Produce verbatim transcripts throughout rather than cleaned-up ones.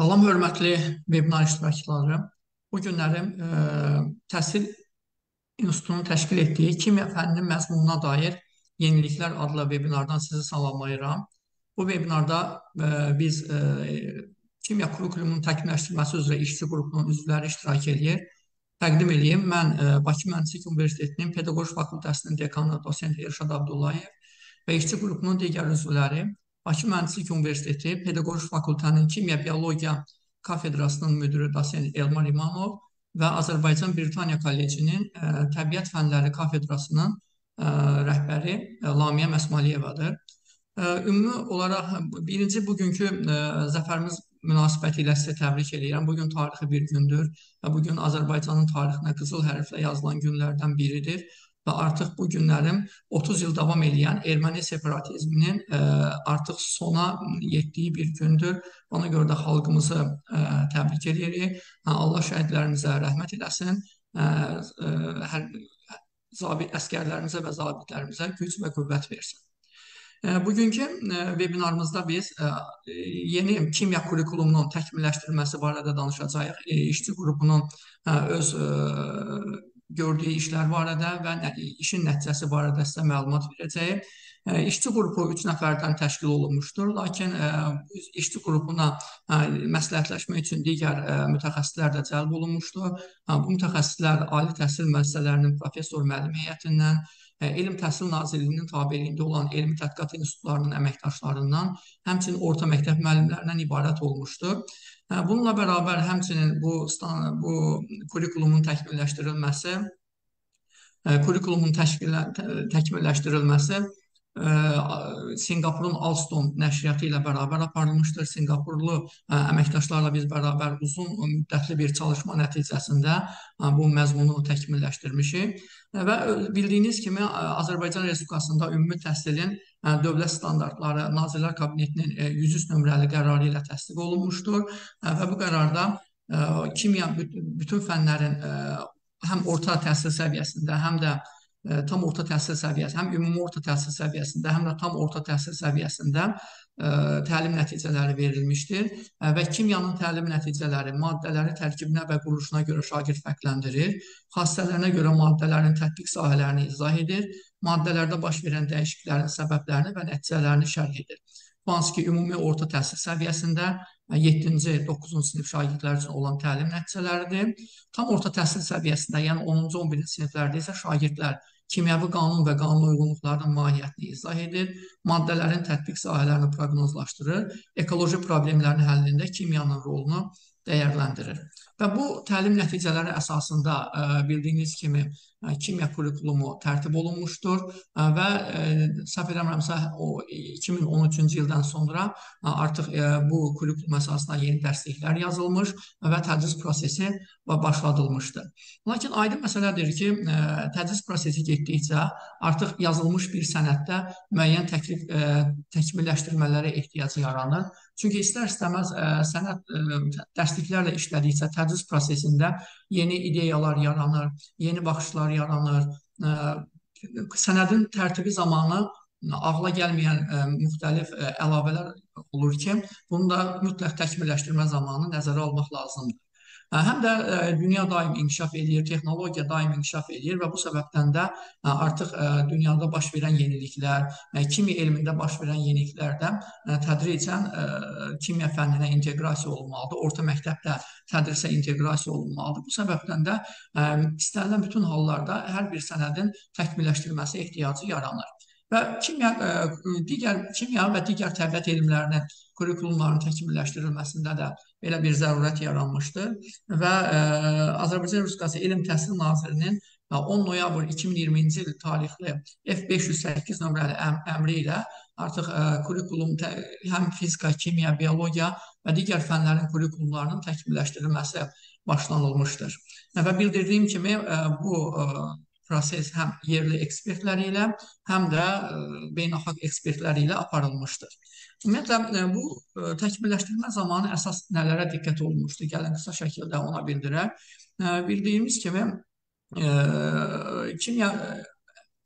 Salam, hörmətli webinar iştirakçıları. Bu günlərim e, Təhsil İnstitutunun təşkil etdiyi kimya fənninin məzmununa dair yeniliklər adlı webinardan sizi salamlayıram. Bu webinarda e, biz e, kimya kurikulumunun təkmilləşdirilməsi üzrə işçi qrupunun üzvləri iştirak edir. Təqdim edeyim, mən e, Bakı Mühəndislik Universitetinin Pedaqoji Fakültəsinin dekanı dosent Elşad Abdullayev və işçi qrupunun digər üzvləri, Bakı Mühəndislik Universiteti Pedaqoji Fakültənin Kimya Biologiya kafedrasının müdürü dosent Elmar İmanov və Azərbaycan Britaniya Kollecinin ə, Təbiət Fənləri kafedrasının ə, rəhbəri ə, Lamiyə Məsmaliyevadır. Ə, ümumi olaraq birinci bugünkü ə, zəfərimiz münasibəti ilə sizə təbrik edirəm. Bugün tarixi bir gündür və bugün Azərbaycanın tarixinə qızıl hərflə yazılan günlərdən biridir. Və artıq bu günlərim otuz il davam edən erməni separatizminin ə, artıq sona yetdiyi bir gündür. Ona görə də xalqımızı ə, təbrik edirik. Allah şəhidlərimizə rəhmət eləsin. Ə, ə, hər zabit əskərlərimizə və zabitlərimizə güc və qüvvət versin. Ə, Bugünkü ə, webinarımızda biz ə, yeni kimya kurikulumunun təkmilləşdirilməsi barədə danışacağıq. Ə, İşçi qrupunun ə, öz ə, gördüyü işlər barədə və nə- işin nəticəsi barədə sizə məlumat verəcəyim. Ə, İşçi qrupu üç nəfərdən təşkil olunmuşdur, lakin ə, bu işçi qrupuna ə, məsləhətləşmək üçün digər ə, mütəxəssislər də cəlb olunmuşdur. Ə, Bu mütəxəssislər ali təhsil müəssisələrinin professor müəllim heyətindən, ə, Elm Təhsil Nazirliyinin tabeliyində olan elmi tədqiqat institutlarının əməkdaşlarından, həmçinin orta məktəb müəllimlərindən ibarət olmuşdur. Ə, Bununla bərabər həmçinin bu stan- bu kurikulumun təkmilləşdirilməsi, ə, kurikulumun təşkil təkmilləşdirilməsi ə, Sinqapurun Alstom nəşriyyatı ilə bərabər aparılmışdır. Sinqapurlu ə, əməkdaşlarla biz bərabər uzun müddətli bir çalışma nəticəsində ə, bu məzmunu təkmilləşdirmişik. Ə, Və bildiyiniz kimi ə, Azərbaycan Respublikasında ümumi təhsilin ə, dövlət standartları Nazirlər Kabinetinin ə, yüz üç nömrəli qərarı ilə təsdiq olunmuşdur. Ə, Və bu qərarda ə, kimya büt- bütün fənlərin ə, həm orta təhsil səviyyəsində, həm də ə, tam orta təhsil səviyyəsi, həm ümumi orta təhsil səviyyəsində, həm də tam orta təhsil səviyyəsində ə, təlim nəticələri verilmişdir. Ə, Və kimyanın təlim nəticələri maddələri tərkibinə və quruluşuna görə şagird fərqləndirir. Xassələrinə görə maddələrin tətbiq sahələrini izah edir. Maddələrdə baş verən dəyişikliklərin səbəblərini və nəticələrini şərh edir. Hansı ki, ümumi orta təhsil səviyyəsində yeddinci doqquzuncu sinif şagirdlər üçün olan təlim nəticələridir. Tam orta təhsil səviyyəsində, yəni onuncu on birinci siniflərdə isə şagirdlər kimyəvi qanun və qanun uyğunluqlarının mahiyyətini izah edir, maddələrin tətbiq sahələrini proqnozlaşdırır, ekoloji problemlərin həllində kimyanın rolunu dəyərləndirir. Və bu təlim nəticələri əsasında ə, bildiyiniz kimi ə, kimya kurikulumu tərtib olunmuşdur ə, və ə, səhv eləmirəmsə o iki min on üçüncü ildən sonra ə, artıq ə, bu kurikulum əsasında yeni dərsliklər yazılmış və tədris prosesi başladılmışdır. Lakin aydın məsələdir ki, ə, tədris prosesi getdikcə artıq yazılmış bir sənəddə müəyyən təklif ə, təkmilləşdirmələrə ehtiyac yaranır. Çünki istər-istəməz ə, sənəd ə, dərsliklərlə işlədikcə tədris prosesində yeni ideyalar yaranır, yeni baxışlar yaranır. Ə, Sənədin tərtibi zamanı ağla gəlməyən ə, müxtəlif ə, əlavələr olur ki, bunu da mütləq təkmilləşdirmə zamanı nəzərə almaq lazımdır. Ə, Həm də ə, dünya daim inkişaf edir, texnologiya daim inkişaf edir və bu səbəbdən də ə, artıq ə, dünyada baş verən yeniliklər, ə, kimya elmində baş verən yeniliklərdən ə, tədricən ə, kimya fənninə inteqrasiya olunmalıdır. Orta məktəbdə tədrisə inteqrasiya olunmalıdır. Bu səbəbdən də ə, istənilən bütün hallarda hər bir sənədin təkmilləşdirilməsi ehtiyacı yaranır. Və kimya, ə, digər kimya və digər təbiət elmlərinin kurikulumların təkmilləşdirilməsində də belə bir zərurət yaranmışdır və ə, Azərbaycan Respublikası Elm Təhsil Nazirinin ə, on noyabr iki min iyirminci il tarixli F beş yüz səkkiz nömrəli əm əmri ilə artıq ə, kurikulum tə, həm fizika, kimya, biologiya və digər fənlərin kurikulumlarının təkmilləşdirilməsi başlanılmışdır. Və bildirdiyim kimi ə, bu ə, proses həm yerli ekspertləri ilə, həm də ə, beynəlxalq ekspertləri ilə aparılmışdır. Ümumiyyətlə, ə, bu ə, təkmilləşdirmə zamanı əsas nələrə diqqət olunmuşdur? Gəlin qısa şəkildə ona bildirək. Ə, Bildiyimiz kimi ə, kimya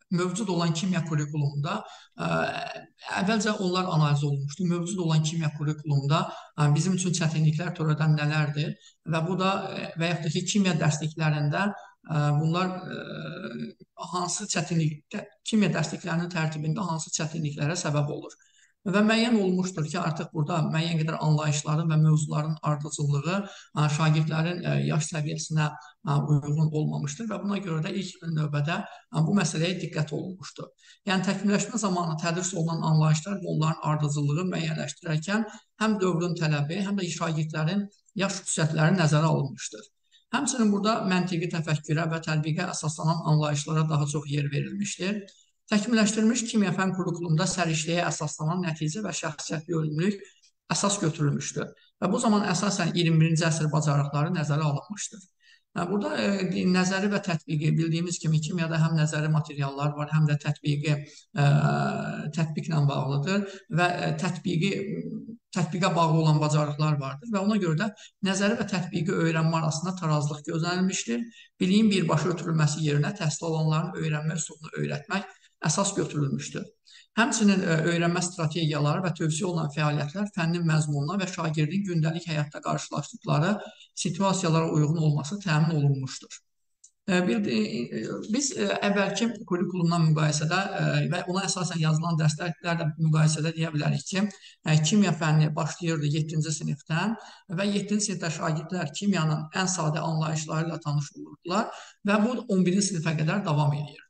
mövcud olan kimya kurikulumunda ə, əvvəlcə onlar analiz olunmuşdu. Mövcud olan kimya kurikulumunda ə, bizim üçün çətinliklər törədən nələrdir və bu da ə, və yaxud da ki, kimya dərsliklərində ə, bunlar ə, hansı çətinlik, kimya dərsliklərinin tərtibində hansı çətinliklərə səbəb olur. Və müəyyən olmuşdur ki, artıq burada müəyyən qədər anlayışların və mövzuların ardıcıllığı ə, şagirdlərin ə, yaş səviyyəsinə ə, uyğun olmamışdır və buna görə də ilk növbədə ə, bu məsələyə diqqət olunmuşdur. Yəni, təkmilləşmə zamanı tədris olunan anlayışlar və onların ardıcıllığı müəyyənləşdirərkən həm dövrün tələbi, həm də şagirdlərin yaş xüsusiyyətləri nəzərə alınmışdır. Həmçinin burada məntiqi təfəkkürə və tətbiqə əsaslanan anlayışlara daha çox yer verilmişdir. Təkmilləşdirilmiş kimya fən kurikulumunda səriştəyə əsaslanan nəticə və şəxsiyyət yönümlülük əsas götürülmüşdür. Və bu zaman əsasən iyirmi birinci əsr bacarıqları nəzərə alınmışdır. Burada e, nəzəri və tətbiqi bildiyimiz kimi kimyada həm nəzəri materiallar var, həm də tətbiqi e, tətbiqlə bağlıdır və e, tətbiqi tətbiqə bağlı olan bacarıqlar vardır və ona görə də nəzəri və tətbiqi öyrənmə arasında tarazlıq gözlənilmişdir. Biliyin birbaşa ötürülməsi yerinə təhsil alanların öyrənmə üsulunu öyrətmək əsas götürülmüşdür. Həmçinin öyrənmə strategiyaları və tövsiyə olunan fəaliyyətlər fənnin məzmununa və şagirdin gündəlik həyatda qarşılaşdıqları situasiyalara uyğun olması təmin olunmuşdur. Biz əvvəlki kurikulumdan müqayisədə və ona əsasən yazılan dərslərlə müqayisədə deyə bilərik ki, kimya fənni başlayırdı yeddinci sinifdən və yeddinci sinifdə şagirdlər kimyanın ən sadə anlayışları ilə tanış olurdular və bu on birinci sinifə qədər davam edirdi.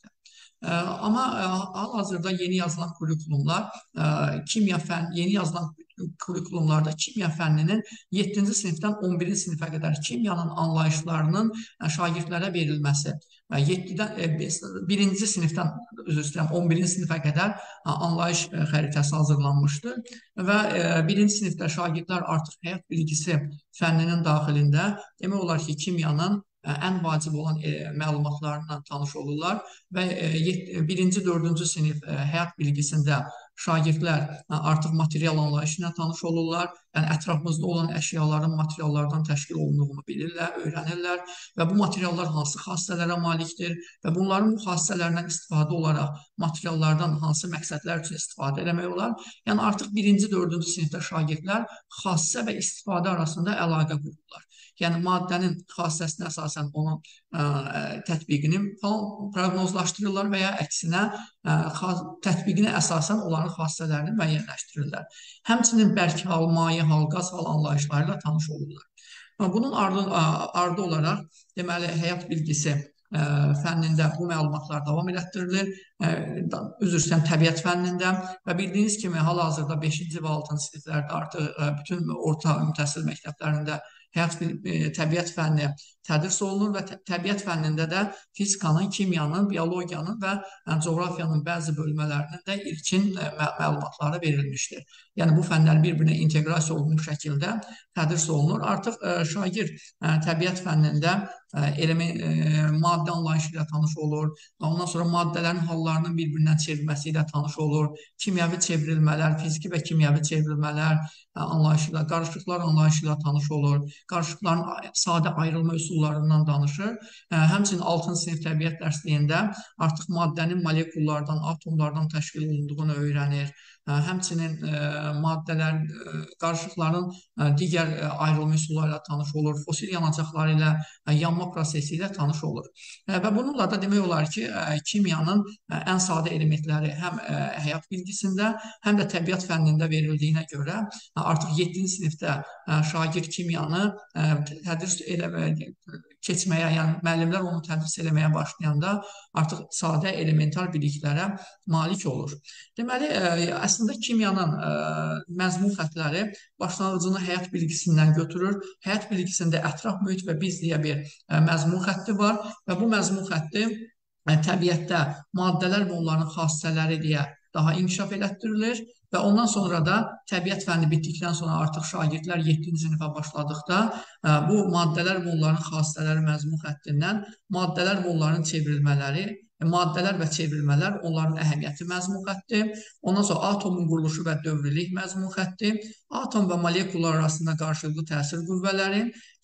Amma hal-hazırda yeni yazılan kurikulumlar, kimya fən, yeni yazılan kurikulumlarda kimya fənninin yeddinci sinifdən on birinci sinifə qədər kimyanın anlayışlarının şagirdlərə verilməsi və yeddidən birinci sinifdən üzr istəyirəm on birinci sinifə qədər anlayış xəritəsi hazırlanmışdır və birinci sinifdə şagirdlər artıq həyat bilgisi fənninin daxilində demək olar ki, kimyanın ən vacib olan e, məlumatlarla tanış olurlar və e, birinci, dördüncü sinif e, həyat bilgisində şagirdlər artıq material anlayışı ilə tanış olurlar. Yəni, ətrafımızda olan əşyaların materiallardan təşkil olunduğunu bilirlər, öyrənirlər və bu materiallar hansı xassələrə malikdir və bunların bu xassələrindən istifadə olaraq materiallardan hansı məqsədlər üçün istifadə eləmək olar. Yəni, artıq birinci, dördüncü sinifdə şagirdlər xassə və istifadə arasında əlaqə qururlar. Yəni, maddənin xassəsinə əsasən onun ə, tətbiqini proqnozlaşdırırlar və ya əksinə ə, tətbiqinə əsasən onların xassələrini müəyyənləşdirirlər. Həmçinin bərk hal, maye hal, qaz hal anlayışları ilə tanış olurlar. Bunun ardı, ardı olaraq, deməli, həyat bilgisi ə, fənnində bu məlumatlar davam elətdirilir. Ə, üzr istəyirəm, təbiət fənnində və bildiyiniz kimi hal-hazırda beşinci və altıncı siniflərdə artıq ə, bütün orta təhsil məktəblərində həyat təbiət fənni tədris olunur və təbiət fənnində də fizikanın, kimyanın, biologiyanın və coğrafiyanın bəzi bölmələrinin də ilkin məlumatları verilmişdir. Yəni, bu fənlər bir-birinə inteqrasiya olunmuş şəkildə tədris olunur. Artıq şagird təbiət fənnində element, maddə anlayışı ilə tanış olur və ondan sonra maddələrin hallarının bir-birindən çevrilməsi ilə tanış olur. Kimyəvi çevrilmələr, fiziki və kimyəvi çevrilmələr anlayışı ilə, qarışıqlar anlayışı ilə tanış olur. Qarışıqların sadə ayrılma üsullarından danışır. Həmçinin altıncı sinif təbiət dərsliyində artıq maddənin molekullardan, atomlardan təşkil olunduğunu öyrənir. Həmçinin maddələrin, qarışıqların digər ayrılma üsulları ilə tanış olur. Fosil yanacaqları ilə, yanma prosesi ilə tanış olur. Və bununla da demək olar ki, kimyanın ən sadə elementləri həm həyat bilgisində, həm də təbiət fənnində verildiyinə görə artıq yeddinci sinifdə şagird kimyanı tədris eləməyə, keçməyə, yəni müəllimlər onu tədris eləməyə başlayanda artıq sadə elementar biliklərə malik olur. Deməli, əslində kimyanın məzmun xəttləri başlanğıcını həyat bilgisindən götürür. Həyat bilgisində ətraf mühit və biz deyə bir məzmun xətti var və bu məzmun xətti təbiətdə maddələr və onların xassələri deyə daha inkişaf elətdirilir və ondan sonra da təbiət fənni bitdikdən sonra artıq şagirdlər yeddinci sinifə başladıqda bu maddələr və onların xassələri məzmun xəttindən maddələr və onların çevrilmələri, maddələr və çevrilmələr, onların əhəmiyyəti məzmun xətti, ondan sonra atomun quruluşu və dövrilik məzmun xətti, atom və molekullar arasında qarşılıqlı təsir qüvvələri,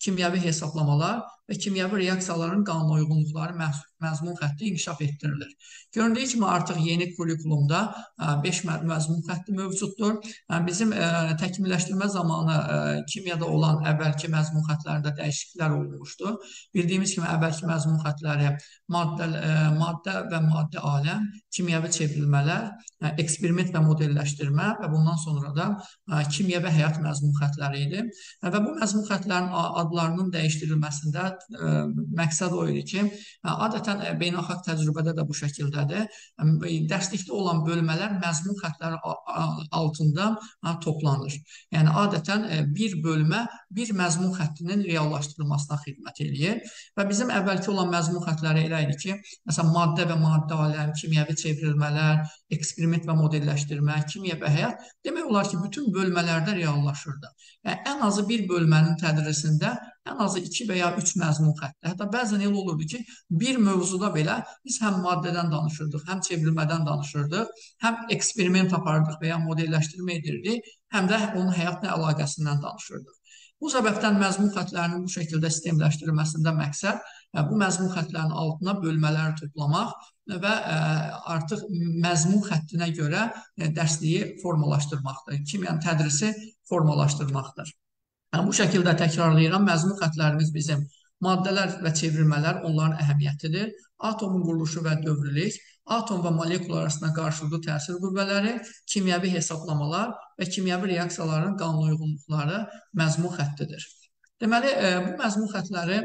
kimyəvi hesablamalar və kimyəvi reaksiyaların qanuna uyğunluqları məzmun xətti inkişaf etdirilir. Göründüyü kimi artıq yeni kurikulumda beş məzmun xətti mövcuddur. Bizim təkmilləşdirmə zamanı kimyada olan əvvəlki məzmun xəttlərində dəyişikliklər olmuşdur. Bildiyimiz kimi əvvəlki məzmun xəttləri maddə, maddə və maddi aləm, kimyəvi çevrilmələr, eksperiment və modelləşdirmə və bundan sonra da kimya və həyat məzmun xəttləri idi. Və bu məzmun xəttlərin adlarının dəyişdirilməsində məqsəd o idi ki, adətən beynəlxalq təcrübədə də bu şəkildədir. Dərslikdə olan bölmələr məzmun xəttləri altında toplanır. Yəni, adətən bir bölmə bir məzmun xəttinin reallaşdırılmasına xidmət edir. Və bizim əvvəlki olan məzmun xəttləri elə idi ki, məsələn, maddə və maddə aləm, kimyəvi çevrilmələr, eksperiment və modelləşdirmə, kimya və həyat, demək olar ki, bütün bölmələrdə reallaşırdı. Yəni, ən azı bir bölmənin tədrisində ən azı iki və ya üç məzmun xətti. Hətta bəzən elə olurdu ki, bir mövzuda belə biz həm maddədən danışırdıq, həm çevrilmədən danışırdıq, həm eksperiment apardıq və ya modelləşdirmə edirdik, həm də onun həyatla əlaqəsindən danışırdıq. Bu səbəbdən məzmun xəttlərinin bu şəkildə sistemləşdirilməsində məqsəd bu məzmun xəttlərinin altına bölmələri toplamaq və artıq məzmun xəttinə görə dərsliyi formalaşdırmaqdır. Kimyanın tədrisi formalaşdırmaqdır. Bu şəkildə təkrarlayıram, məzmun xəttlərimiz bizim maddələr və çevrilmələr onların əhəmiyyətidir. Atomun quruluşu və dövrlülük, atom və molekul arasında qarşılıqlı təsir qüvvələri, kimyəvi hesablamalar və kimyəvi reaksiyaların qanuna uyğunluqları məzmun xəttidir. Deməli, bu məzmun xəttləri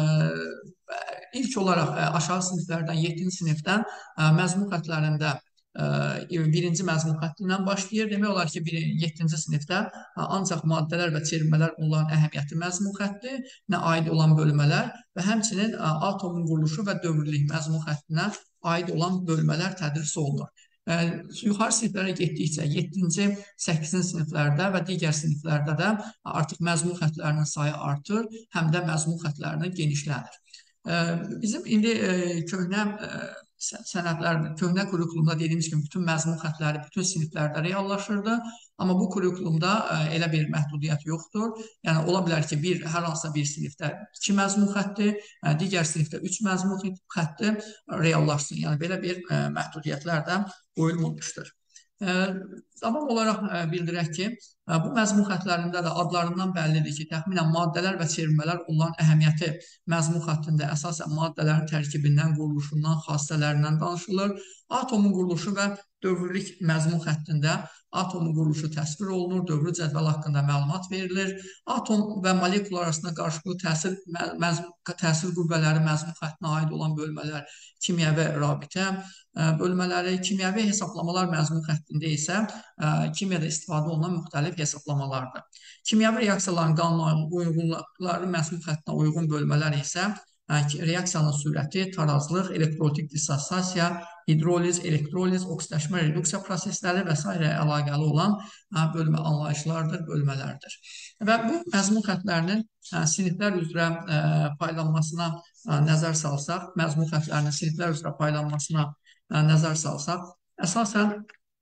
ilk olaraq aşağı siniflərdən, yeddinci sinifdən məzmun xəttlərində birinci məzmun xətti ilə başlayır. Demək olar ki, yeddinci sinifdə ancaq maddələr və çevrilmələr onların əhəmiyyəti məzmun xətti, nə aid olan bölmələr və həmçinin atomun quruluşu və dövrlülük məzmun xəttinə aid olan bölmələr tədris olunur. Yuxarı siniflərə getdikcə yeddinci, səkkizinci siniflərdə və digər siniflərdə də artıq məzmun xəttlərinin sayı artır, həm də məzmun xəttlərinin genişlənir. Bizim indi köhnə sənədlər, köhnə kurikulumda dediyimiz kimi bütün məzmun xəttləri bütün siniflərdə reallaşırdı. Amma bu kurikulumda elə bir məhdudiyyət yoxdur. Yəni, ola bilər ki, bir, hər hansısa bir sinifdə iki məzmun xətti, digər sinifdə üç məzmun xətti reallaşsın. Yəni, belə bir məhdudiyyətlər də qoyulmamışdır. Davam olaraq bildirək ki, bu məzmun xəttlərində də adlarından bəllidir ki, təxminən maddələr və çevrilmələr onların əhəmiyyəti məzmun xəttində əsasən maddələrin tərkibindən, quruluşundan, xassələrindən danışılır. Atomun quruluşu və dövrlülük məzmun xəttində atomun quruluşu təsvir olunur, dövrü cədvəl haqqında məlumat verilir. Atom və molekul arasında qarşılıqlı təsir, təsir qüvvələri məzmun xəttinə aid olan bölmələr, kimyəvi rabitə bölmələri, kimyəvi hesablamalar məzmun xəttində isə kimyada istifadə olunan müxtəlif hesablamalardır. Kimyəvi reaksiyaların qanuna uyğunluqları məzmun xəttinə uyğun bölmələr isə reaksiyanın sürəti, tarazlıq, elektrolitik dissosiasiya, hidroliz, elektroliz, oksidləşmə, reduksiya prosesləri və s. əlaqəli olan bölmə anlayışlardır, bölmələrdir. Və bu məzmun xəttlərinin siniflər üzrə paylanmasına nəzər salsaq, məzmun xəttlərinin siniflər üzrə paylanmasına nəzər salsaq, əsasən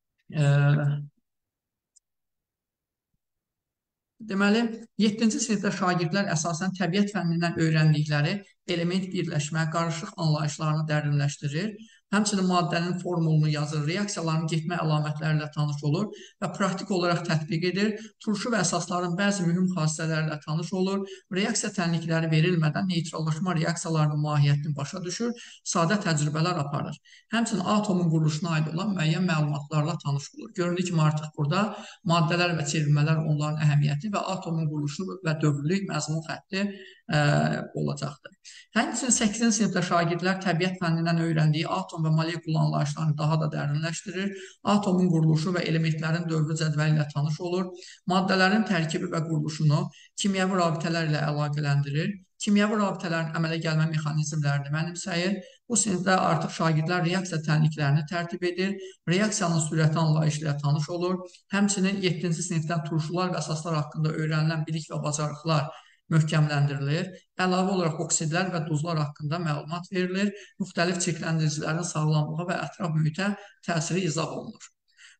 deməli, yeddinci sinifdə şagirdlər əsasən təbiət fənnindən öyrəndikləri element birləşmə, qarışıq anlayışlarını dərinləşdirir. Həmçinin maddənin formulunu yazır, reaksiyaların getmə əlamətləri ilə tanış olur və praktik olaraq tətbiq edir. Turşu və əsasların bəzi mühüm xassələrlə tanış olur. Reaksiya tənlikləri verilmədən neytrallaşma reaksiyalarının mahiyyətini başa düşür, sadə təcrübələr aparır. Həmçinin atomun quruluşuna aid olan müəyyən məlumatlarla tanış olur. Göründüyü kimi artıq burada maddələr və çevrilmələr onların əhəmiyyəti və atomun quruluşu və dövrlülük məzmun xətti olacaqdır. Həmçinin səkkizinci sinifdə şagirdlər təbiət fənnindən öyrəndiyi atom və molekul anlayışlarını daha da dərinləşdirir. Atomun quruluşu və elementlərin dövrü cədvəli ilə tanış olur. Maddələrin tərkibi və quruluşunu kimyəvi rabitələr ilə əlaqələndirir. Kimyəvi rabitələrin əmələ gəlmə mexanizmlərini mənimsəyir. Bu sinifdə artıq şagirdlər reaksiya tənliklərini tərtib edir. Reaksiyanın sürəti anlayışı ilə tanış olur. Həmçinin yeddinci sinifdən turşular və əsaslar haqqında öyrənilən bilik və bacarıqlar möhkəmləndirilir. Əlavə olaraq oksidlər və duzlar haqqında məlumat verilir. Müxtəlif çirkləndiricilərin sağlamlığa və ətraf mühitə təsiri izah olunur.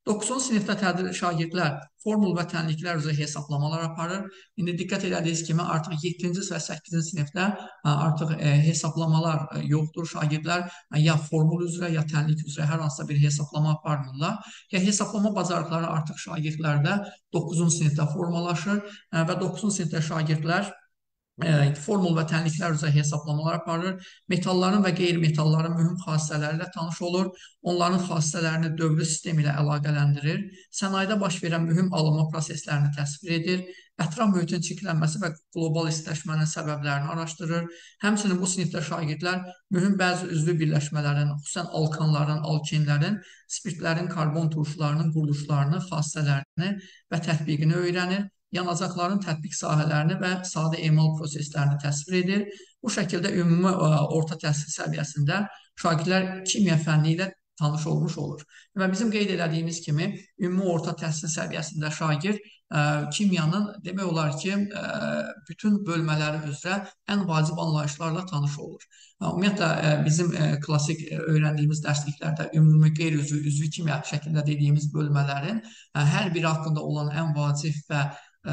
doqquzuncu sinifdə tədris şagirdlər formul və tənliklər üzrə hesablamalar aparır. İndi diqqət elədiyiniz kimi artıq yeddinci və səkkizinci sinifdə artıq hesablamalar yoxdur. Şagirdlər ya formul üzrə, ya tənlik üzrə hər hansısa bir hesablama aparmırlar. Ya hesablama bacarıqları artıq şagirdlərdə doqquzuncu sinifdə formalaşır və doqquzuncu sinifdə şagirdlər formul və tənliklər üzrə hesablamalar aparır. Metalların və qeyri-metalların mühüm xassələri ilə tanış olur. Onların xassələrini dövrü sistemi ilə əlaqələndirir. Sənayedə baş verən mühüm alınma proseslərini təsvir edir. Ətraf mühitin çirklənməsi və qlobal istiləşmənin səbəblərini araşdırır. Həmçinin bu sinifdə şagirdlər mühüm bəzi üzvü birləşmələrin, xüsusən alkanların, alkenlərin, spirtlərin karbon turşularının quruluşlarını, xassələrini və tətbiqini öyrənir. Yanacaqların tətbiq sahələrini və sadə emal proseslərini təsvir edir. Bu şəkildə ümumi orta təhsil səviyyəsində şagirdlər kimya fənni ilə tanış olmuş olur. Və bizim qeyd elədiyimiz kimi, ümumi orta təhsil səviyyəsində şagird kimyanın demək olar ki, bütün bölmələri üzrə ən vacib anlayışlarla tanış olur. Ümumiyyətlə, bizim klassik öyrəndiyimiz dərsliklərdə ümumi qeyri-üzvü, üzvü kimya şəklində dediyimiz bölmələrin hər biri haqqında olan ən vacib və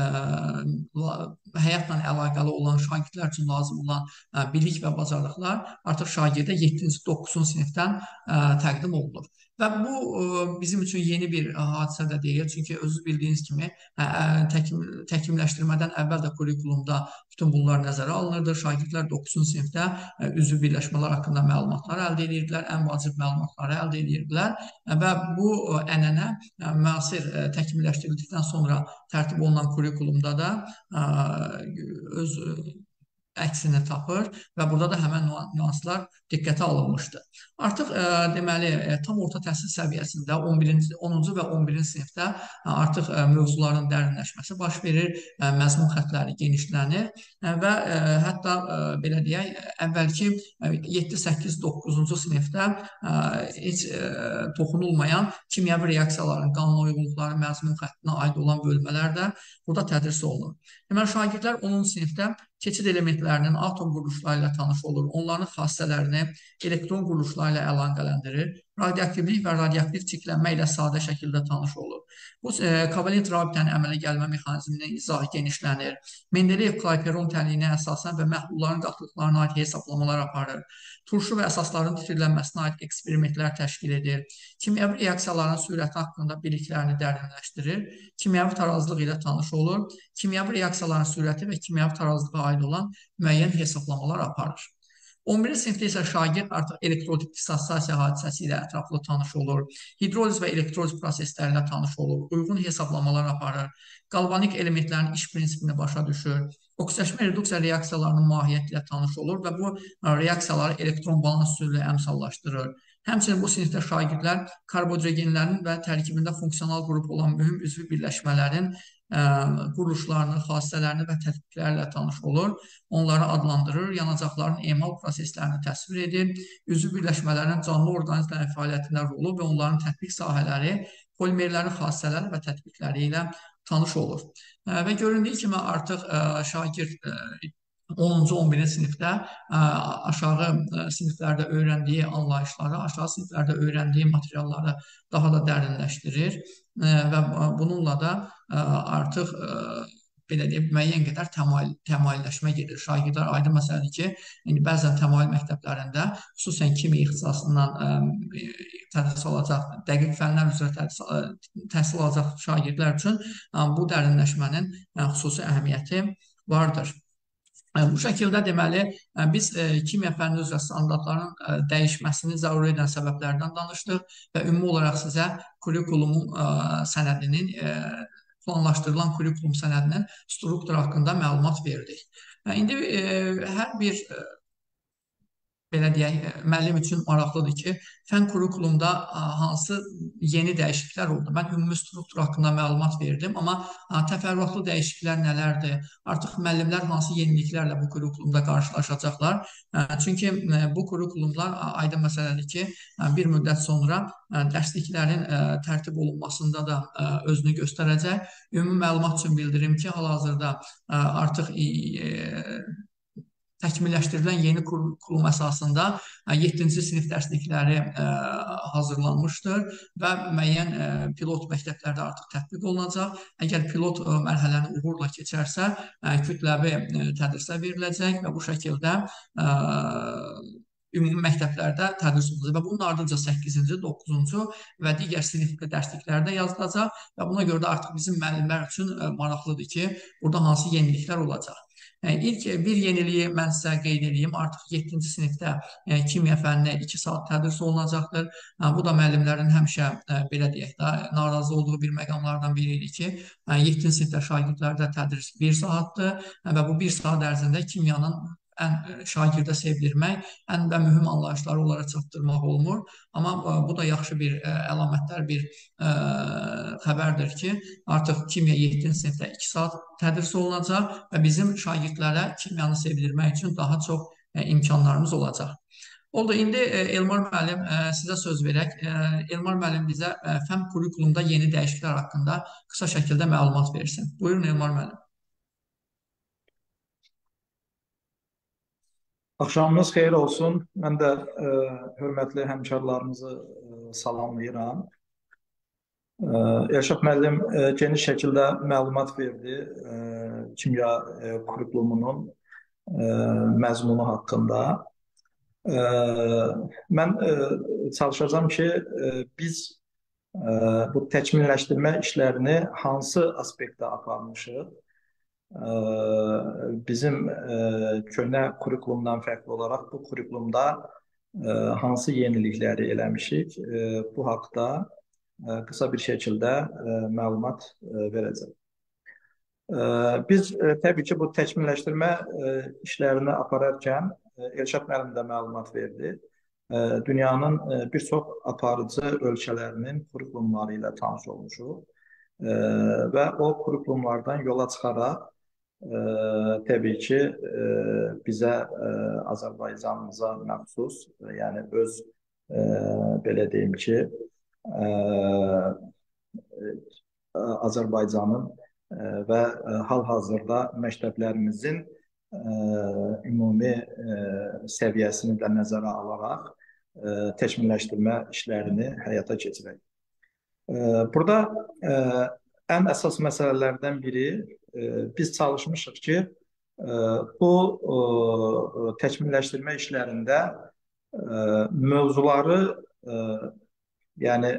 həyatla əlaqəli olan şagirdlər üçün lazım olan bilik və bacarıqlar artıq şagirdə yeddinci doqquzuncu sinifdən təqdim olunur. Və bu bizim üçün yeni bir hadisə də deyil. Çünki özünüz bildiyiniz kimi təkmilləşdirmədən əvvəl də kurikulumda bütün bunlar nəzərə alınırdı. Şagirdlər doqquzuncu sinifdə üzvü birləşmələr haqqında məlumatlar əldə edirdilər, ən vacib məlumatları əldə edirdilər və bu ənənə müasir təkmilləşdirildikdən sonra tərtib olunan kurikulumda da öz əksini tapır və burada da həmən nüanslar diqqətə alınmışdı. Artıq deməli, tam orta təhsil səviyyəsində onuncu və on birinci sinifdə artıq mövzuların dərinləşməsi baş verir, məzmun xətləri genişlənir və hətta belə deyək, əvvəlki yeddi səkkiz doqquzuncu sinifdə heç toxunulmayan kimyəvi reaksiyaların qanuna uyğunluqları məzmun xəttinə aid olan bölmələr də burada tədris olunur. Deməli, şagirdlər onuncu sinifdə keçid elementlərinin atom quruluşları ilə tanış olur, onların xassələrini elektron quruluşları ilə əlaqələndirir, radioaktivlik və radioaktiv çirklənmə ilə sadə şəkildə tanış olur. Bu, kovalent rabitənin əmələ gəlmə mexanizminin izahı genişlənir. Mendeleyev-Kleyperon tənliyinə əsasən və məhlulların qatlıqlarına aid hesablamalar aparır. Turşu və əsasların titrlənməsinə aid eksperimentlər təşkil edir. Kimyəvi reaksiyaların sürəti haqqında biliklərini dərinləşdirir. Kimyəvi tarazlıq ilə tanış olur. Kimyəvi reaksiyaların sürəti və kimyəvi tarazlığa aid olan müəyyən hesablamalar aparır. on birinci sinifdə isə şagird artıq elektrolit dissosiasiya hadisəsi ilə ətraflı tanış olur. Hidroliz və elektroliz prosesləri ilə tanış olur. Uyğun hesablamalar aparır. Qalvanik elementlərin iş prinsipini başa düşür. Oksidaşma reduksiya reaksiyalarının mahiyyəti ilə tanış olur və bu reaksiyaları elektron balans üsulu ilə əmsallaşdırır. Həmçinin bu sinifdə şagirdlər karbohidrogenlərin və tərkibində funksional qrup olan mühüm üzvü birləşmələrin quruluşlarını, xassələrini və tətbiqlərlə tanış olur. Onları adlandırır, yanacaqların emal proseslərini təsvir edir, üzvü birləşmələrin canlı orqanizmlərin fəaliyyətində rolu və onların tətbiq sahələri, polimerlərin xassələri və tətbiqləri ilə tanış olur. Və göründüyü kimi artıq şagird onuncu on birinci sinifdə aşağı siniflərdə öyrəndiyi anlayışları, aşağı siniflərdə öyrəndiyi materialları daha da dərinləşdirir və bununla da artıq belə deyək, müəyyən qədər təmayülləşmə gedir. Şagirdlər aydın məsələdir ki, bəzən təmayül məktəblərində, xüsusən kimya ixtisasından tədris alacaq, dəqiq fənlər üzrə təhsil alacaq şagirdlər üçün bu dərinləşmənin xüsusi əhəmiyyəti vardır. Bu şəkildə deməli, biz kimya fənni üzrə standartların dəyişməsini zəruri edən səbəblərdən danışdıq və ümumi olaraq sizə kurikulumun sənədinin, planlaşdırılan kurikulum sənədinin strukturu haqqında məlumat verdik. İndi hər bir belə deyək, müəllim üçün maraqlıdır ki, fən kurikulumda hansı yeni dəyişikliklər oldu. Mən ümumi struktur haqqında məlumat verdim, amma təfərrüatlı dəyişikliklər nələrdir? Artıq müəllimlər hansı yeniliklərlə bu kurikulumda qarşılaşacaqlar? Çünki bu kurikulumlar aydın məsələdir ki, bir müddət sonra dərsliklərin tərtib olunmasında da özünü göstərəcək. Ümumi məlumat üçün bildirim ki, hal-hazırda artıq təkmilləşdirilən yeni kurum əsasında yeddinci sinif dərslikləri hazırlanmışdır və müəyyən pilot məktəblərdə artıq tətbiq olunacaq. Əgər pilot mərhələni uğurla keçərsə, kütləvi tədrisə veriləcək və bu şəkildə ümumi məktəblərdə tədris olunacaq və bunun ardınca səkkizinci, doqquzuncu və digər sinif dərsliklərdə yazılacaq və buna görə də artıq bizim müəllimlər üçün maraqlıdır ki, burada hansı yeniliklər olacaq. İlk bir yeniliyi mən sizə qeyd edeyim. Artıq yeddinci sinifdə kimya fənni iki saat tədris olunacaqdır. Bu da müəllimlərin həmişə, belə deyək də, narazı olduğu bir məqamlardan biri idi ki, yeddinci sinifdə şagirdlərdə tədris bir saatdır və bu bir saat ərzində kimyanın ən şagirdə sevdirmək, ən və mühüm anlayışları onlara çatdırmaq olmur. Amma bu da yaxşı bir əlamətlər, bir xəbərdir ki, artıq kimya yeddinci sinifdə iki saat tədris olunacaq və bizim şagirdlərə kimyanı sevdirmək üçün daha çox imkanlarımız olacaq. Oldu, indi Elmar müəllim sizə söz verək. Elmar müəllim bizə fən kurikulumda yeni dəyişikliklər haqqında qısa şəkildə məlumat versin. Buyurun Elmar müəllim. Axşamınız xeyir olsun. Mən də e, hörmətli həmkarlarımızı e, salamlayıram. E, Elşad müəllim e, geniş şəkildə məlumat verdi e, kimya e, kurikulumunun e, məzmunu haqqında. E, mən e, çalışacağım ki, e, biz e, bu təkmilləşdirmə işlərini hansı aspektdə aparmışıq? Bizim köhnə kurikulumdan fərqli olaraq bu kurikulumda hansı yenilikləri eləmişik, bu haqda qısa bir şəkildə məlumat verəcəm. Biz təbii ki, bu təkmilləşdirmə işlərini apararkən Elşad müəllim də məlumat verdi. Dünyanın bir çox aparıcı ölkələrinin kurikulumları ilə tanış olmuşuq və o kurikulumlardan yola çıxaraq Ə, təbii ki, ə, bizə ə, Azərbaycanımıza məxsus, yəni öz ə, belə deyim ki, ə, Azərbaycanın ə, və hal-hazırda məktəblərimizin ə, ümumi ə, səviyyəsini də nəzərə alaraq ə, təkmilləşdirmə işlərini həyata keçirək. Ə, burada ə, ən əsas məsələlərdən biri biz çalışmışıq ki, bu təkmilləşdirmə işlərində mövzuları, yəni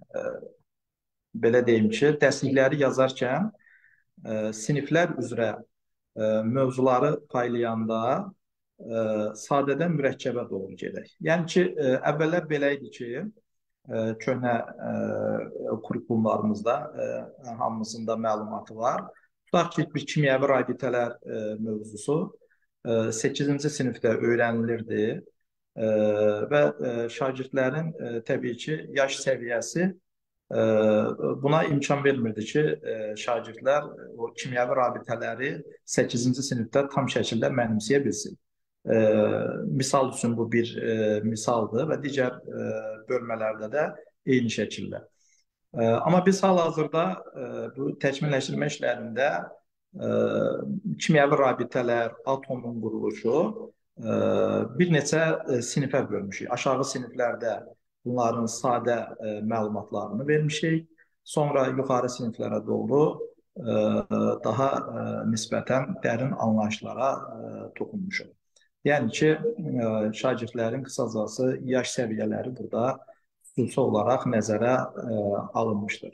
belə deyim ki, dərslikləri yazarkən siniflər üzrə mövzuları paylayanda sadədən mürəkkəbə doğru gedək. Yəni ki, əvvəllər belə idi ki, köhnə kurikulumlarımızda hamısında məlumatı var. Tutaq ki, bir kimyəvi rabitələr mövzusu səkkizinci sinifdə öyrənilirdi və şagirdlərin təbii ki, yaş səviyyəsi buna imkan vermirdi ki, şagirdlər o kimyəvi rabitələri səkkizinci sinifdə tam şəkildə mənimsəyə bilsin. Misal üçün bu bir misaldır və digər bölmələrdə də eyni şəkildə. Amma biz hal-hazırda bu təkmilləşdirmə işlərində kimyəvi rabitələr, atomun quruluşu bir neçə sinifə bölmüşük. Aşağı siniflərdə bunların sadə məlumatlarını vermişik. Sonra yuxarı siniflərə doğru daha nisbətən dərin anlayışlara toxunmuşuq. Yəni ki, şagirdlərin qısacası yaş səviyyələri burada xüsusi olaraq nəzərə alınmışdır.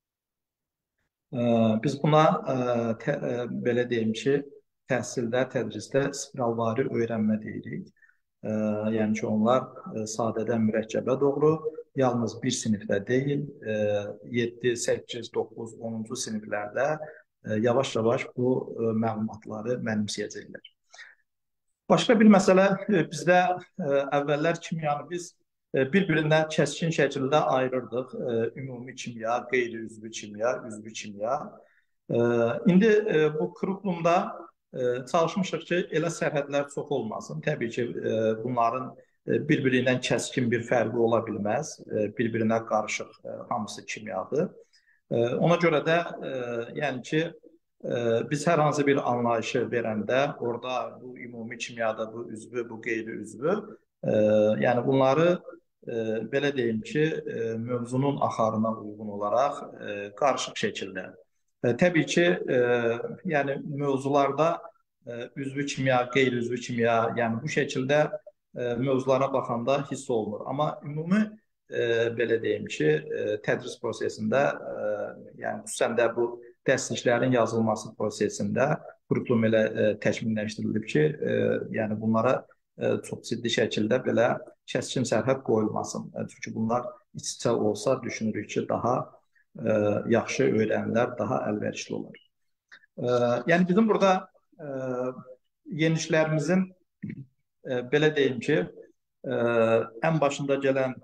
Biz buna belə deyim ki, təhsildə, tədrisdə spiralvari öyrənmə deyirik. Yəni ki, onlar sadədən mürəkkəbə doğru yalnız bir sinifdə deyil, yeddi, səkkiz, doqquz, onuncu siniflərdə yavaş-yavaş bu məlumatları mənimsəyəcəklər. Başqa bir məsələ, bizdə əvvəllər kimyanı biz bir-birindən kəskin şəkildə ayırırdıq. Ümumi kimya, qeyri-üzvü kimya, üzvü kimya. İndi bu kurikulumda çalışmışıq ki, elə sərhədlər çox olmasın. Təbii ki, bunların bir-biri ilə kəskin bir fərqi ola bilməz. Bir-birinə qarışıq hamısı kimyadır. Ona görə də, yəni ki, biz hər hansı bir anlayışı verəndə, orada bu ümumi kimyada, bu üzvü, bu qeyri-üzvü, yəni bunları belə deyim ki, mövzunun axarına uyğun olaraq qarışıq şəkildə. Təbii ki, yəni mövzularda üzvü kimya, qeyri-üzvü kimya, yəni bu şəkildə mövzulara baxanda hiss olunur. Amma ümumi belə deyim ki, tədris prosesində, yəni xüsusən də bu dərsliklərin yazılması prosesində qruplum elə təkmilləşdirilib ki, yəni bunlara çox ciddi şəkildə belə kəskin sərhəd qoyulmasın. Çünki bunlar iç-içə olsa düşünürük ki, daha yaxşı öyrənilər, daha əlverişli olur. Yəni bizim burada yenişlərimizin belə deyim ki, ən başında gələn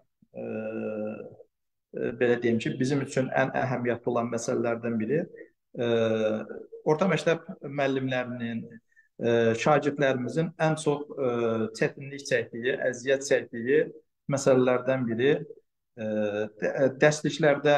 belə deyim ki, bizim üçün ən əhəmiyyətli olan məsələlərdən biri orta məktəb müəllimlərinin, şagirdlərimizin ən çox çətinlik çəkdiyi, əziyyət çəkdiyi məsələlərdən biri dərsliklərdə,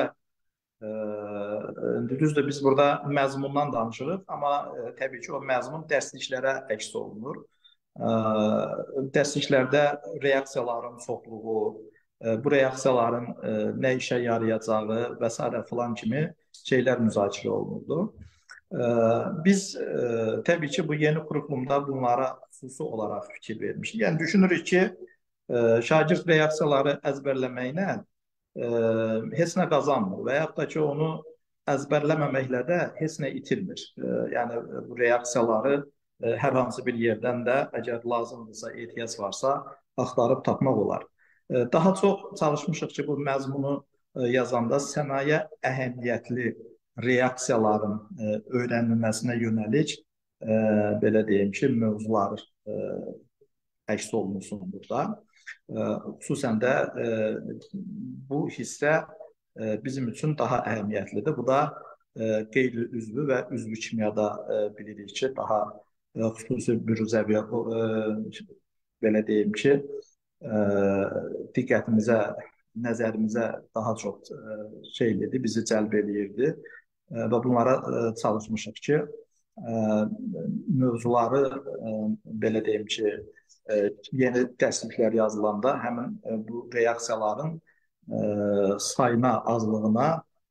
düzdür, biz burada məzmundan danışırıq, amma təbii ki, o məzmun dərsliklərə əks olunur. Dərsliklərdə reaksiyaların çoxluğu, bu reaksiyaların nə işə yarayacağı və s. filan kimi şeylər müzakirə olunurdu. Biz təbii ki, bu yeni kurikulumda bunlara xüsusi olaraq fikir vermişik. Yəni düşünürük ki, şagird reaksiyaları əzbərləməklə heç nə qazanmır və yaxud da ki, onu əzbərləməməklə də heç nə itirmir. Yəni bu reaksiyaları hər hansı bir yerdən də əgər lazımdırsa, ehtiyac varsa, axtarıb tapmaq olar. Daha çox çalışmışıq ki, bu məzmunu yazanda sənaye əhəmiyyətli reaksiyaların öyrənilməsinə yönəlik, belə deyim ki, mövzular əks olunsun burada. Xüsusən də bu hissə bizim üçün daha əhəmiyyətlidir. Bu da qeyri-üzvü və üzvü kimyada bilirik ki, daha xüsusi büruzəvi, belə deyim ki, diqqətimizə, nəzərimizə daha çox şeylidir, bizi cəlb edirdi və bunlara çalışmışıq ki, mövzuları, belə deyim ki, yeni dərsliklər yazılanda həmin bu reaksiyaların sayına, azlığına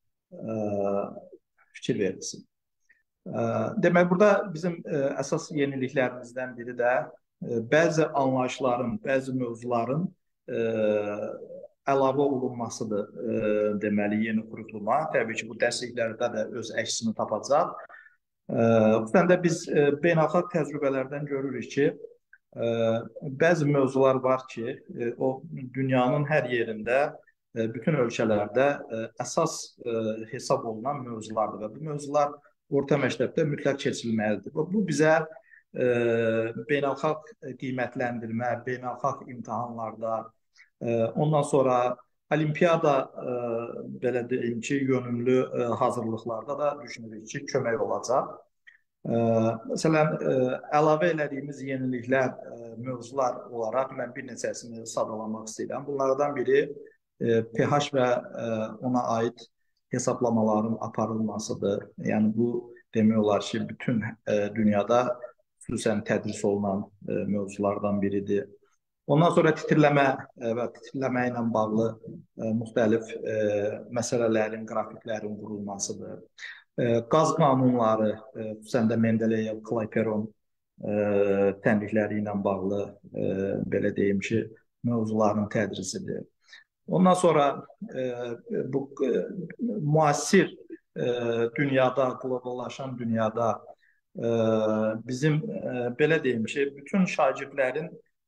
fikir verilsin. Demək, burada bizim əsas yeniliklərimizdən biri də bəzi anlayışların, bəzi mövzuların əlavə olunmasıdır deməli yeni kurikuluma. Təbii ki, bu dərsliklərdə də öz əksini tapacaq. Xüsusən də biz beynəlxalq təcrübələrdən görürük ki, bəzi mövzular var ki, o dünyanın hər yerində, bütün ölkələrdə əsas hesab olunan mövzulardır və bu mövzular orta məktəbdə mütləq keçirilməlidir. Bu bizə beynəlxalq qiymətləndirmə, beynəlxalq imtahanlarda, ondan sonra olimpiyada, belə deyim ki, yönümlü hazırlıqlarda da düşünürük ki, kömək olacaq. Məsələn, əlavə elədiyimiz yeniliklər, mövzular olaraq mən bir neçəsini sadalamaq istəyirəm. Bunlardan biri pH və ona aid hesablamaların aparılmasıdır. Yəni, bu demək olar ki, bütün dünyada xüsusən tədris olunan mövzulardan biridir. Ondan sonra titrləmə və titrləmə ilə bağlı müxtəlif məsələlərin, qrafiklərin qurulmasıdır. Qaz qanunları, xüsusən də Mendeleyev, Klayperon tənlikləri ilə bağlı, belə deyim ki, mövzuların tədrisidir. Ondan sonra bu müasir dünyada, qloballaşan dünyada bizim, belə deyim ki, bütün şagirdlərin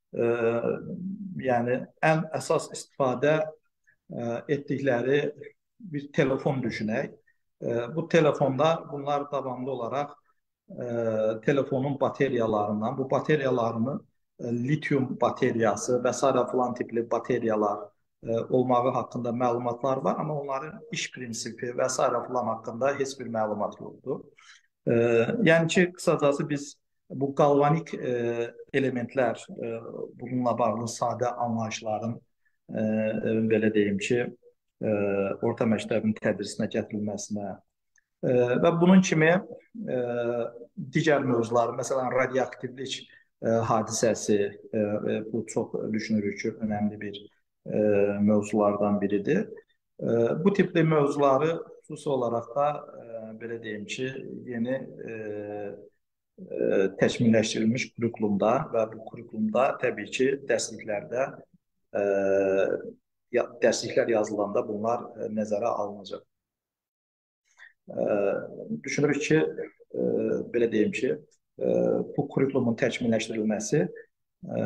yəni ən əsas istifadə etdikləri bir telefon düşünək. Bu telefonda bunlar davamlı olaraq telefonun bateriyalarından, bu bateriyalarını lityum bateriyası və s. filan tipli bateriyalar olmağı haqqında məlumatlar var, amma onların iş prinsipi və s. filan haqqında heç bir məlumat yoxdur. Yəni ki, qısacası biz bu qalvanik elementlər, bununla bağlı sadə anlayışların, belə deyim ki, orta məktəbin tədrisinə gətirilməsinə E, və bunun kimi e, digər mövzular, məsələn, radioaktivlik e, hadisəsi, e, e, bu çox düşünürük ki, önəmli bir e, mövzulardan biridir. E, bu tipli mövzuları xüsusi olaraq da e, belə deyim ki, yeni e, e, təkmilləşdirilmiş kurikulumda və bu kurikulumda təbii ki, dərsliklərdə e, ya, dərsliklər yazılanda bunlar e, nəzərə alınacaq. E, düşünürük ki, e, belə deyim ki, e, bu kurikulumun təkmilləşdirilməsi e,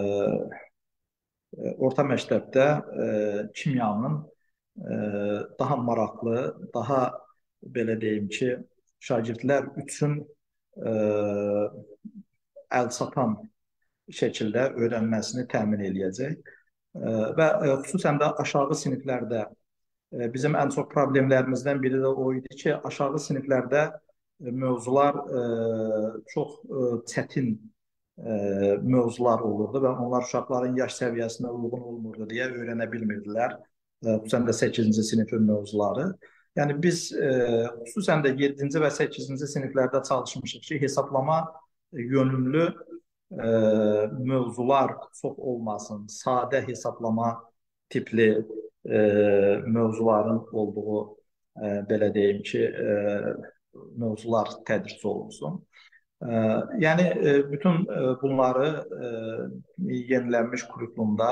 orta məktəbdə e, kimyanın e, daha maraqlı, daha belə deyim ki, şagirdlər üçün e, əlçatan şəkildə öyrənməsini təmin eləyəcək. E, və e, xüsusən də aşağı siniflərdə e, bizim ən çox problemlərimizdən biri də o idi ki, aşağı siniflərdə e, mövzular e, çox e, çətin e, mövzular olurdu və onlar uşaqların yaş səviyyəsinə uyğun olmurdu deyə öyrənə bilmirdilər. E, xüsusən də səkkizinci sinifin mövzuları. Yəni biz e, xüsusən də yeddinci və səkkizinci siniflərdə çalışmışıq ki, hesablama yönümlü e, mövzular çox olmasın, sadə hesablama tipli e, mövzuların olduğu e, belə deyim ki, e, mövzular tədris olunsun. Yəni bütün bunları yenilənmiş kurikulumda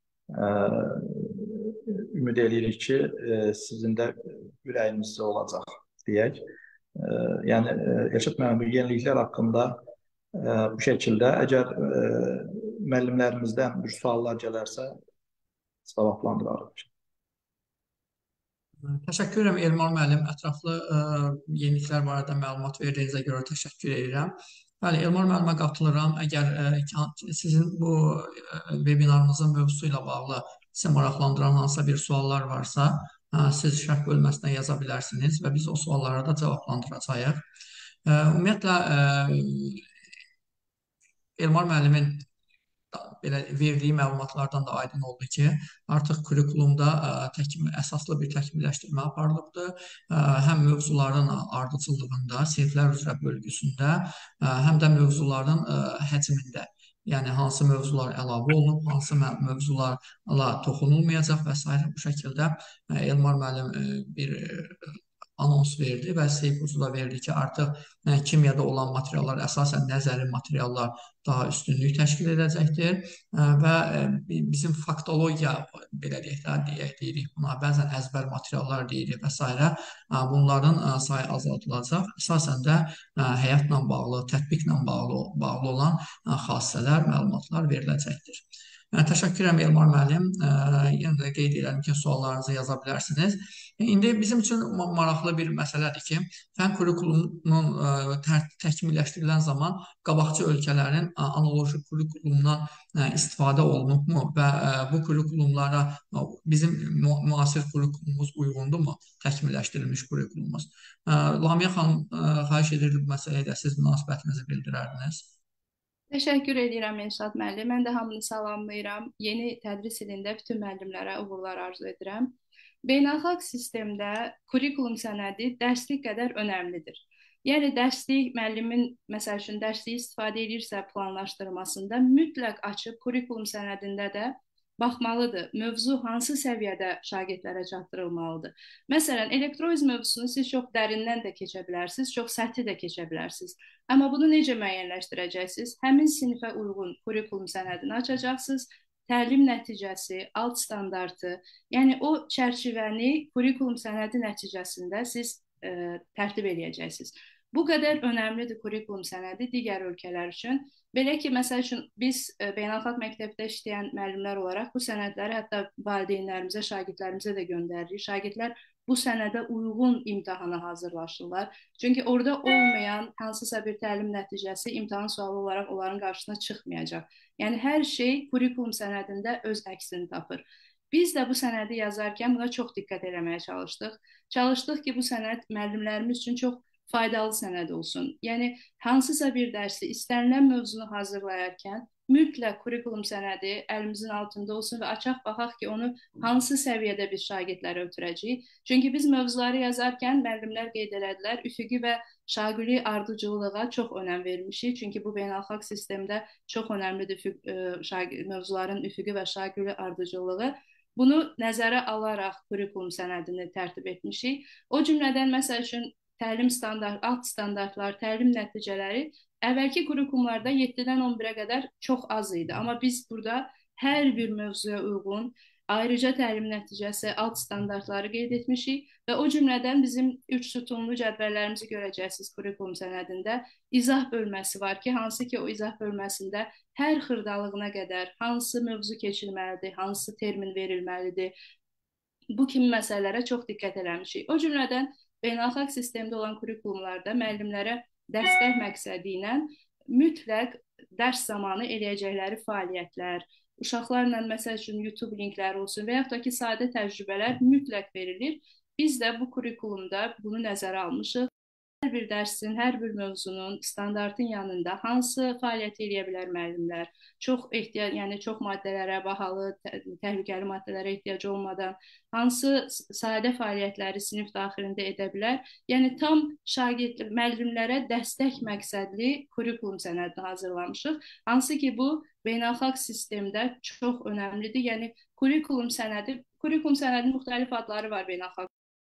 ümid edirik ki, sizin də ürəyinizdə olacaq deyək. Yəni Elşad müəllim, bu yeniliklər haqqında bu şəkildə əgər müəllimlərimizdən bir suallar gələrsə cavablandırarıq. Təşəkkür edirəm Elmar müəllim. Ətraflı ə, yeniliklər barədə məlumat verdiyinizə görə təşəkkür edirəm. Bəli, Elmar müəllimə qatılıram. Əgər ə, sizin bu ə, webinarınızın mövzusu ilə bağlı sizə maraqlandıran hansısa bir suallar varsa, ə, siz şərh bölməsinə yaza bilərsiniz və biz o suallara da cavablandıracağıq. Ə, ümumiyyətlə ə, Elmar müəllimin belə verdiyi məlumatlardan da aydın oldu ki, artıq kurikulumda ə, təkmil, əsaslı bir təkmilləşdirmə aparılıbdır. Ə, həm mövzuların ardıcıllığında, siniflər üzrə bölgüsündə, ə, həm də mövzuların ə, həcmində. Yəni hansı mövzular əlavə olunub, hansı mövzularla toxunulmayacaq və s. bu şəkildə ə, Elmar müəllim ə, bir ə, anons verdi və Seyfucu da verdi ki, artıq ə, kimyada olan materiallar əsasən nəzəri materiallar daha üstünlük təşkil edəcəkdir ə, və ə, bizim faktologiya belə deyək də deyirik buna, bəzən əzbər materiallar deyirik və s. ə, bunların ə, sayı azaldılacaq. Əsasən də ə, həyatla bağlı, tətbiqlə bağlı, bağlı olan ə, xassələr, məlumatlar veriləcəkdir. Yəni, təşəkkür edirəm Elmar müəllim. Yenə də qeyd edirəm ki, suallarınızı yaza bilərsiniz. İndi bizim üçün maraqlı bir məsələdir ki, fənn kurikulumunun təkmilləşdirilən zaman qabaqcı ölkələrin analoji kurikulumundan istifadə olunubmu və bu kurikulumlara bizim müasir kurikulumumuz uyğundurmu, təkmilləşdirilmiş kurikulumumuz? Lamiyə xanım, xahiş edirdim bu məsələyə də siz münasibətinizi bildirərdiniz. Təşəkkür edirəm Elşad müəllim. Mən də hamını salamlayıram. Yeni tədris ilində bütün müəllimlərə uğurlar arzu edirəm. Beynəlxalq sistemdə kurikulum sənədi dərslik qədər önəmlidir. Yəni dərslik müəllimin məsəl üçün dərsliyi istifadə edirsə planlaşdırmasında mütləq açıb kurikulum sənədində də baxmalıdır. Mövzu hansı səviyyədə şagirdlərə çatdırılmalıdır? Məsələn, elektroliz mövzusunu siz çox dərindən də keçə bilərsiniz, çox səthi də keçə bilərsiniz. Amma bunu necə müəyyənləşdirəcəksiniz? Həmin sinifə uyğun kurikulum sənədini açacaqsınız, təlim nəticəsi, alt standartı, yəni o çərçivəni kurikulum sənədi nəticəsində siz e, tərtib edəcəksiniz. Bu qədər önəmlidir kurikulum sənədi digər ölkələr üçün. Belə ki, məsəl üçün biz e, beynəlxalq məktəbdə işləyən müəllimlər olaraq bu sənədləri hətta valideynlərimizə, şagirdlərimizə də göndəririk. Şagirdlər bu sənədə uyğun imtahana hazırlaşırlar. Çünki orada olmayan hansısa bir təlim nəticəsi imtahan sualı olaraq onların qarşısına çıxmayacaq. Yəni hər şey kurikulum sənədində öz əksini tapır. Biz də bu sənədi yazarkən buna çox diqqət eləməyə çalışdıq. Çalışdıq ki, bu sənəd müəllimlərimiz üçün çox faydalı sənəd olsun. Yəni hansısa bir dərsi istənilən mövzunu hazırlayarkən mütləq kurikulum sənədi əlimizin altında olsun və açaq baxaq ki, onu hansı səviyyədə biz şagirdlərə ötürəcəyik. Çünki biz mövzuları yazarkən müəllimlər qeyd elədilər, üfüqi və şagirdi ardıcıllığa çox önəm vermişik. Çünki bu beynəlxalq sistemdə çox önəmlidir üfüq, ə, mövzuların üfüqi və şagirdi ardıcıllığı. Bunu nəzərə alaraq kurikulum sənədini tərtib etmişik. O cümlədən məsəl üçün təlim standart, alt standartlar, təlim nəticələri əvvəlki kurikulumlarda yeddidən on birə qədər çox az idi. Amma biz burada hər bir mövzuya uyğun ayrıca təlim nəticəsi, alt standartları qeyd etmişik və o cümlədən bizim üç sütunlu cədvəllərimizi görəcəksiniz kurikulum sənədində. İzah bölməsi var ki, hansı ki o izah bölməsində hər xırdalığına qədər hansı mövzu keçilməlidir, hansı termin verilməlidir, bu kimi məsələlərə çox diqqət eləmişik. O cümlədən beynəlxalq sistemdə olan kurikulumlarda müəllimlərə dəstək məqsədi ilə mütləq dərs zamanı eləyəcəkləri fəaliyyətlər, uşaqlarla məsəl üçün YouTube linkləri olsun və yaxud da ki, sadə təcrübələr mütləq verilir. Biz də bu kurikulumda bunu nəzərə almışıq. Hər bir dərsin, hər bir mövzunun standartın yanında hansı fəaliyyət eləyə bilər müəllimlər? Çox ehtiyac, yəni çox maddələrə, bahalı, təhlükəli maddələrə ehtiyac olmadan hansı sadə fəaliyyətləri sinif daxilində edə bilər? Yəni tam şagird müəllimlərə dəstək məqsədli kurikulum sənədini hazırlamışıq. Hansı ki bu beynəlxalq sistemdə çox önəmlidir. Yəni kurikulum sənədi, kurikulum sənədinin müxtəlif adları var beynəlxalq.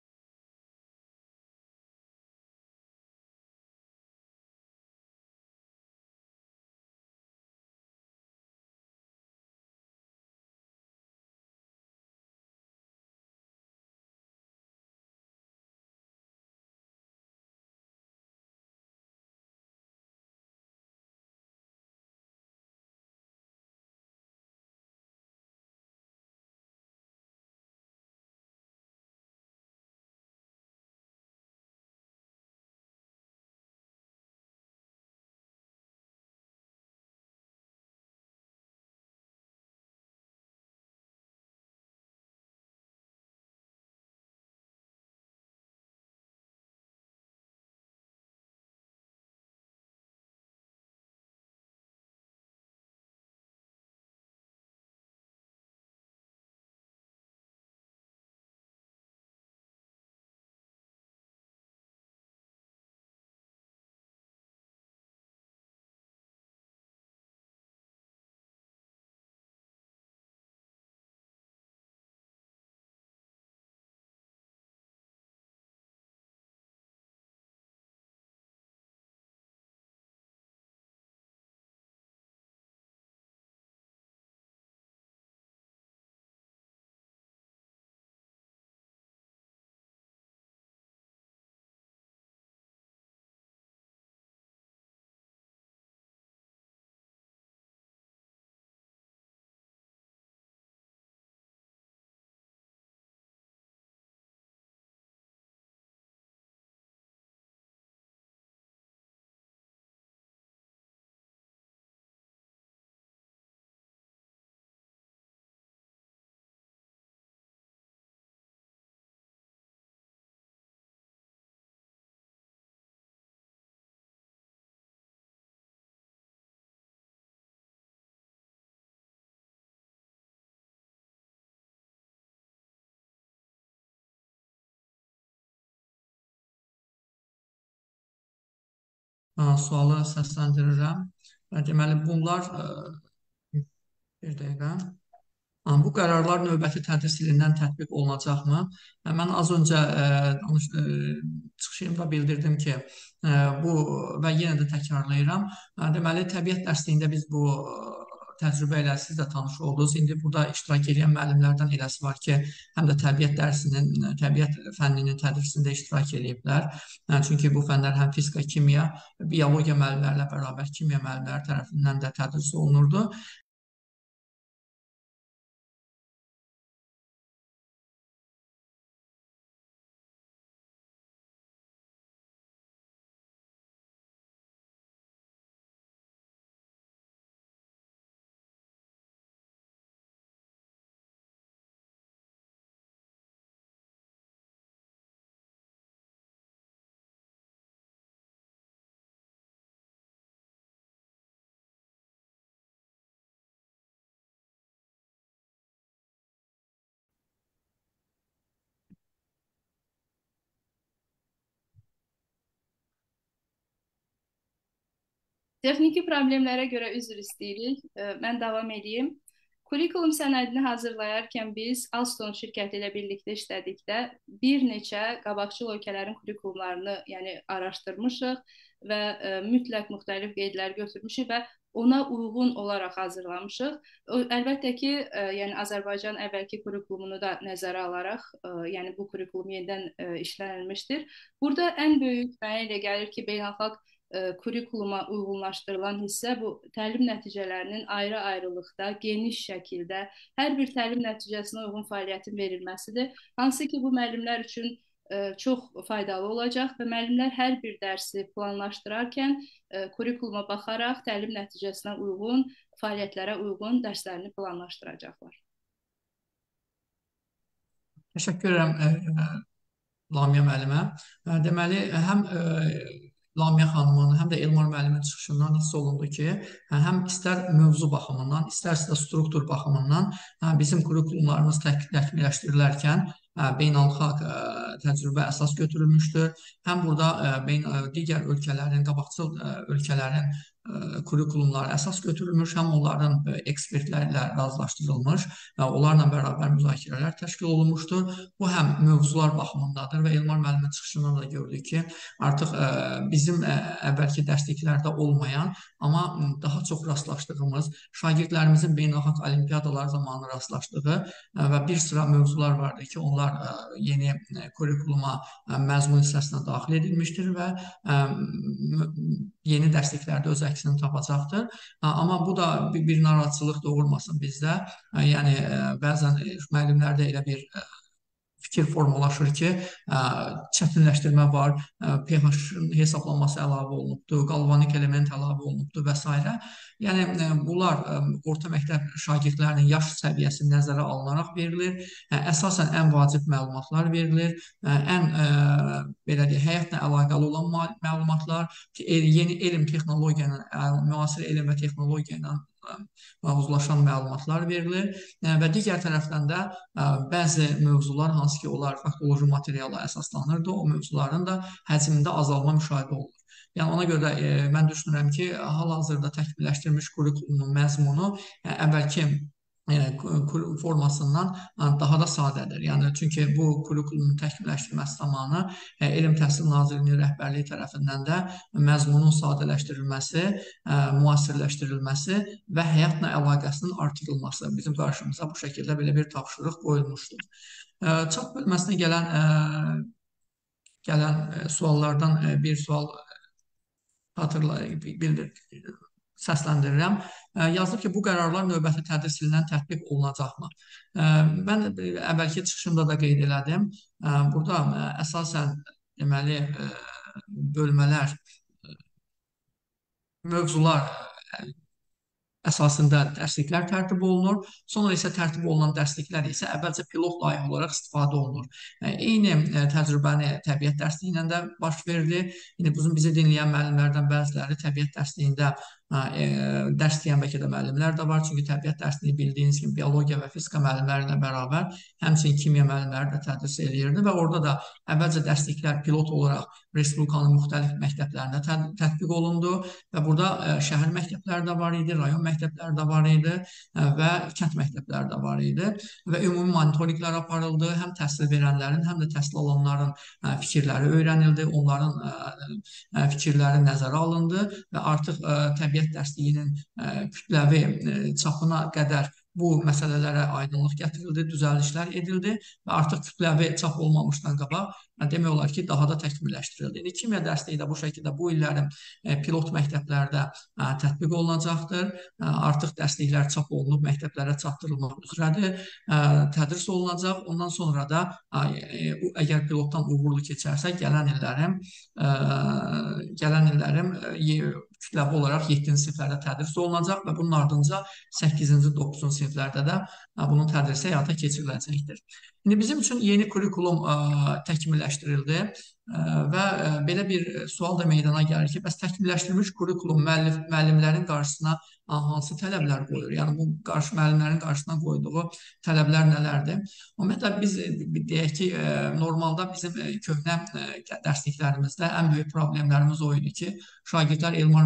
Sualı səsləndirirəm. Deməli, bunlar ə, bir dəqiqə. Bu qərarlar növbəti tədris ilindən tətbiq olunacaqmı? Mən az öncə ə, danış, ə, çıxışımda bildirdim ki, ə, bu və yenə də təkrarlayıram. Deməli, təbiət dərsliyində biz bu təcrübə ilə siz də tanış oldunuz. İndi burada iştirak edən müəllimlərdən eləsi var ki, həm də təbiət dərsinin, təbiət fənninin tədrisində iştirak ediblər. Çünki bu fənlər həm fizika, kimya, biologiya müəllimlərlə bərabər kimya müəllimləri tərəfindən də tədris olunurdu. Texniki problemlərə görə üzr istəyirik. Mən davam edeyim. Kurikulum sənədini hazırlayarkən biz Alstom şirkəti ilə birlikdə işlədikdə bir neçə qabaqcıl ölkələrin kurikulumlarını yəni araşdırmışıq və ə, mütləq müxtəlif qeydlər götürmüşük və ona uyğun olaraq hazırlamışıq. O, əlbəttə ki, ə, yəni Azərbaycan əvvəlki kurikulumunu da nəzərə alaraq, ə, yəni bu kurikulum yenidən ə, işlənilmişdir. Burada ən böyük mənə elə gəlir ki, beynəlxalq kurikuluma uyğunlaşdırılan hissə bu təlim nəticələrinin ayrı-ayrılıqda, geniş şəkildə hər bir təlim nəticəsinə uyğun fəaliyyətin verilməsidir. Hansı ki, bu müəllimlər üçün ə, çox faydalı olacaq və müəllimlər hər bir dərsi planlaşdırarkən ə, kurikuluma baxaraq təlim nəticəsinə uyğun, fəaliyyətlərə uyğun dərslərini planlaşdıracaqlar. Təşəkkür edirəm Lamiyə müəllimə. Deməli, həm Lamiyə xanımın, həm də Elmar müəllimin çıxışından hiss olundu ki, həm istər mövzu baxımından, istərsə də struktur baxımından bizim kurikulumlarımız təkmilləşdirilərkən beynəlxalq təcrübə əsas götürülmüşdür. Həm burada digər ölkələrin, qabaqcıl ölkələrin kurikulumları əsas götürülmüş, həm onların ekspertlərlə razılaşdırılmış və onlarla bərabər müzakirələr təşkil olunmuşdur. Bu həm mövzular baxımındadır və Elmar müəllimin çıxışından da gördük ki, artıq bizim əvvəlki dərsliklərdə olmayan, amma daha çox rastlaşdığımız, şagirdlərimizin beynəlxalq olimpiyadalar zamanı rastlaşdığı və bir sıra mövzular vardır ki, onlar yeni kurikuluma məzmun hissəsinə daxil edilmişdir və yeni dərsliklərdə öz əksini tapacaqdır. Amma bu da bir narahatçılıq doğurmasın bizdə. Yəni, bəzən müəllimlərdə elə bir fikir formalaşır ki, çətinləşdirmə var, pH hesablanması əlavə olunubdur, qalvanik element əlavə olunubdur və s. Yəni, bunlar orta məktəb şagirdlərinin yaş səviyyəsi nəzərə alınaraq verilir. Əsasən ən vacib məlumatlar verilir. Ən, belə deyək, həyatla əlaqəli olan məlumatlar, yeni elm, texnologiya ilə, müasir elm və texnologiya ilə uzlaşan məlumatlar verilir və digər tərəfdən də bəzi mövzular, hansı ki, onlar faktoloji materiala əsaslanırdı, o mövzuların da həcmində azalma müşahidə olunur. Yəni, ona görə də mən düşünürəm ki, hal-hazırda təkmilləşdirilmiş kurikulumun məzmunu əvvəlki formasından daha da sadədir. Yəni, çünki bu kurikulumun təkmilləşdirilməsi zamanı Elm Təhsil Nazirliyinin rəhbərliyi tərəfindən də məzmunun sadələşdirilməsi, müasirləşdirilməsi və həyatla əlaqəsinin artırılması bizim qarşımıza bu şəkildə belə bir tapşırıq qoyulmuşdur. Çap bölməsinə gələn, gələn suallardan bir sual xatırlayıb bildir. Səsləndirirəm. Yazılıb ki, bu qərarlar növbəti tədris ilindən tətbiq olunacaqmı? Mən əvvəlki çıxışımda da qeyd elədim. Burada əsasən deməli bölmələr, mövzular əsasında dərsliklər tərtib olunur. Sonra isə tərtib olunan dərsliklər isə əvvəlcə pilot layihə olaraq istifadə olunur. Eyni təcrübəni təbiət dərsliyində də baş verdi. İndi bizim bizi dinləyən müəllimlərdən bəziləri təbiət dərsliyində dərs deyən bəlkə də müəllimlər də var. Çünki təbiət dərsliyi bildiyiniz kimi biologiya və fizika müəllimləri ilə bərabər həmçinin kimya müəllimləri də tədris edirdi və orada da əvvəlcə dərsliklər pilot olaraq Respublikanın müxtəlif məktəblərində tətbiq olundu və burada şəhər məktəbləri də var idi, rayon məktəbləri də var idi və kənd məktəbləri də var idi və ümumi monitorinqlər aparıldı. Həm təhsil verənlərin, həm də təhsil alanların fikirləri öyrənildi, onların fikirləri nəzərə alındı və artıq təbiət dərsliyinin kütləvi çapına qədər bu məsələlərə aydınlıq gətirildi, düzəlişlər edildi və artıq kütləvi çap olmamışdan qabaq demək olar ki, daha da təkmilləşdirildi. İndi kimya dərsliyi də bu şəkildə bu illərin pilot məktəblərdə tətbiq olunacaqdır. Artıq dərsliklər çap olunub, məktəblərə çatdırılmaq üzrədir, tədris olunacaq. Ondan sonra da əgər pilotdan uğurlu keçərsə, gələn illərim gələn illərim kütləvi olaraq yeddinci siniflərdə tədris olunacaq və bunun ardınca səkkizinci, doqquzuncu siniflərdə də bunun tədrisi həyata keçiriləcəkdir. İndi bizim üçün yeni kurikulum təkmilləşdirildi və belə bir sual da meydana gəlir ki, bəs təkmilləşdirilmiş kurikulum müəllimlərin qarşısına hansı tələblər qoyur? Yəni, bu qarşı müəllimlərin qarşısına qoyduğu tələblər nələrdir? Ümumiyyətlə, biz deyək ki, normalda bizim köhnə dərsliklərimizdə ən böyük problemlərimiz o idi ki, şagirdlər Elmar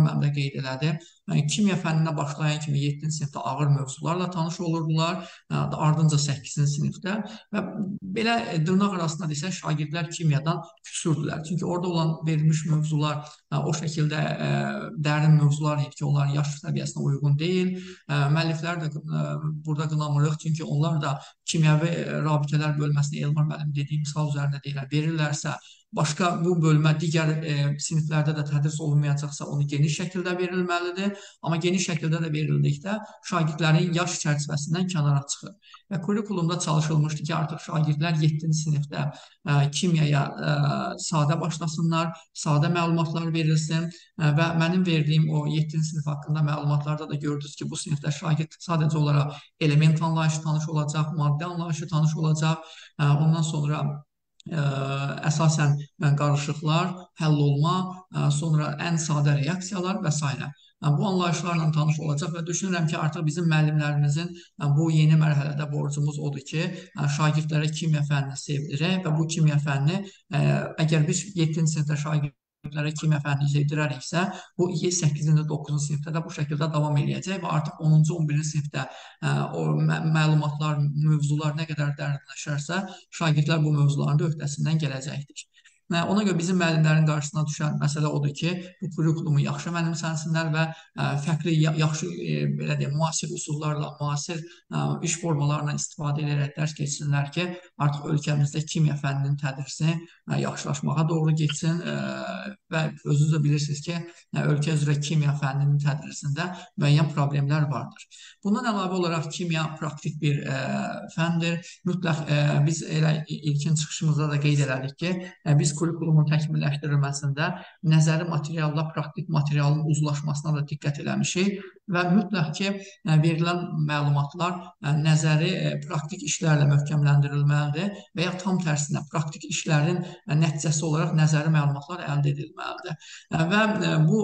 müəllim də qeyd elədi. Yəni, kimya fənninə başlayan kimi yeddinci sinifdə ağır mövzularla tanış olurdular, ardınca səkkizinci sinifdə və belə dırnaq arasında desək, şagirdlər kimyadan küsürdülər. Çünki orada olan verilmiş mövzular o şəkildə dərin mövzular idi ki, onların yaş səviyyəsinə uyğun deyil. Müəlliflər də burada qınamırıq, çünki onlar da kimyəvi rabitələr bölməsində Elmar müəllim dediyi misal üzərində deyirlər, verirlərsə, başqa bu bölmə digər e, siniflərdə də tədris olunmayacaqsa onu geniş şəkildə verilməlidir. Amma geniş şəkildə də verildikdə şagirdlərin yaş çərçivəsindən kənara çıxır. Və kurikulumda çalışılmışdı ki, artıq şagirdlər yeddinci sinifdə ə, kimyaya ə, sadə başlasınlar, sadə məlumatlar verilsin ə, və mənim verdiyim o yeddinci sinif haqqında məlumatlarda da gördünüz ki, bu sinifdə şagird sadəcə olaraq element anlayışı tanış olacaq, maddə anlayışı tanış olacaq, ə, ondan sonra Ə, əsasən qarışıqlar, həll olma, ə, sonra ən sadə reaksiyalar və s. Bu anlayışlarla tanış olacaq və düşünürəm ki, artıq bizim müəllimlərimizin bu yeni mərhələdə borcumuz odur ki, şagirdlərə kimya fənnini sevdirək və bu kimya fənni, ə, əgər biz yeddinci sinifdə şagird kimya fənnini sevdirəriksə, bu səkkizinci, doqquzuncu sinifdə də bu şəkildə davam eləyəcək və artıq onuncu, on birinci sinifdə ə, o məlumatlar, mövzular nə qədər dərinləşərsə, şagirdlər bu mövzuların da öhdəsindən gələcəkdir. Ona görə bizim müəllimlərin qarşısına düşən məsələ odur ki, bu kurikulumu yaxşı mənimsənsinlər və ə, fərqli, yaxşı, e, belə deyək, müasir üsullarla, müasir ə, iş formalarına istifadə edərək dərs keçsinlər ki, artıq ölkəmizdə kimya fənninin tədrisi ə, yaxşılaşmağa doğru getsin ə, və özünüz də bilirsiniz ki, ə, ölkə üzrə kimya fənninin tədrisində müəyyən problemlər vardır. Bundan əlavə olaraq kimya praktik bir ə, fəndir. Mütləq ə, biz elə ilkin çıxışımızda da qeyd elədik ki, ə, biz kurikulumun təkmilləşdirilməsində nəzəri materialla praktik materialın uzlaşmasına da diqqət eləmişik və mütləq ki, verilən məlumatlar nəzəri praktik işlərlə möhkəmləndirilməlidir və ya tam tərsinə praktik işlərin nəticəsi olaraq nəzəri məlumatlar əldə edilməlidir. Və bu,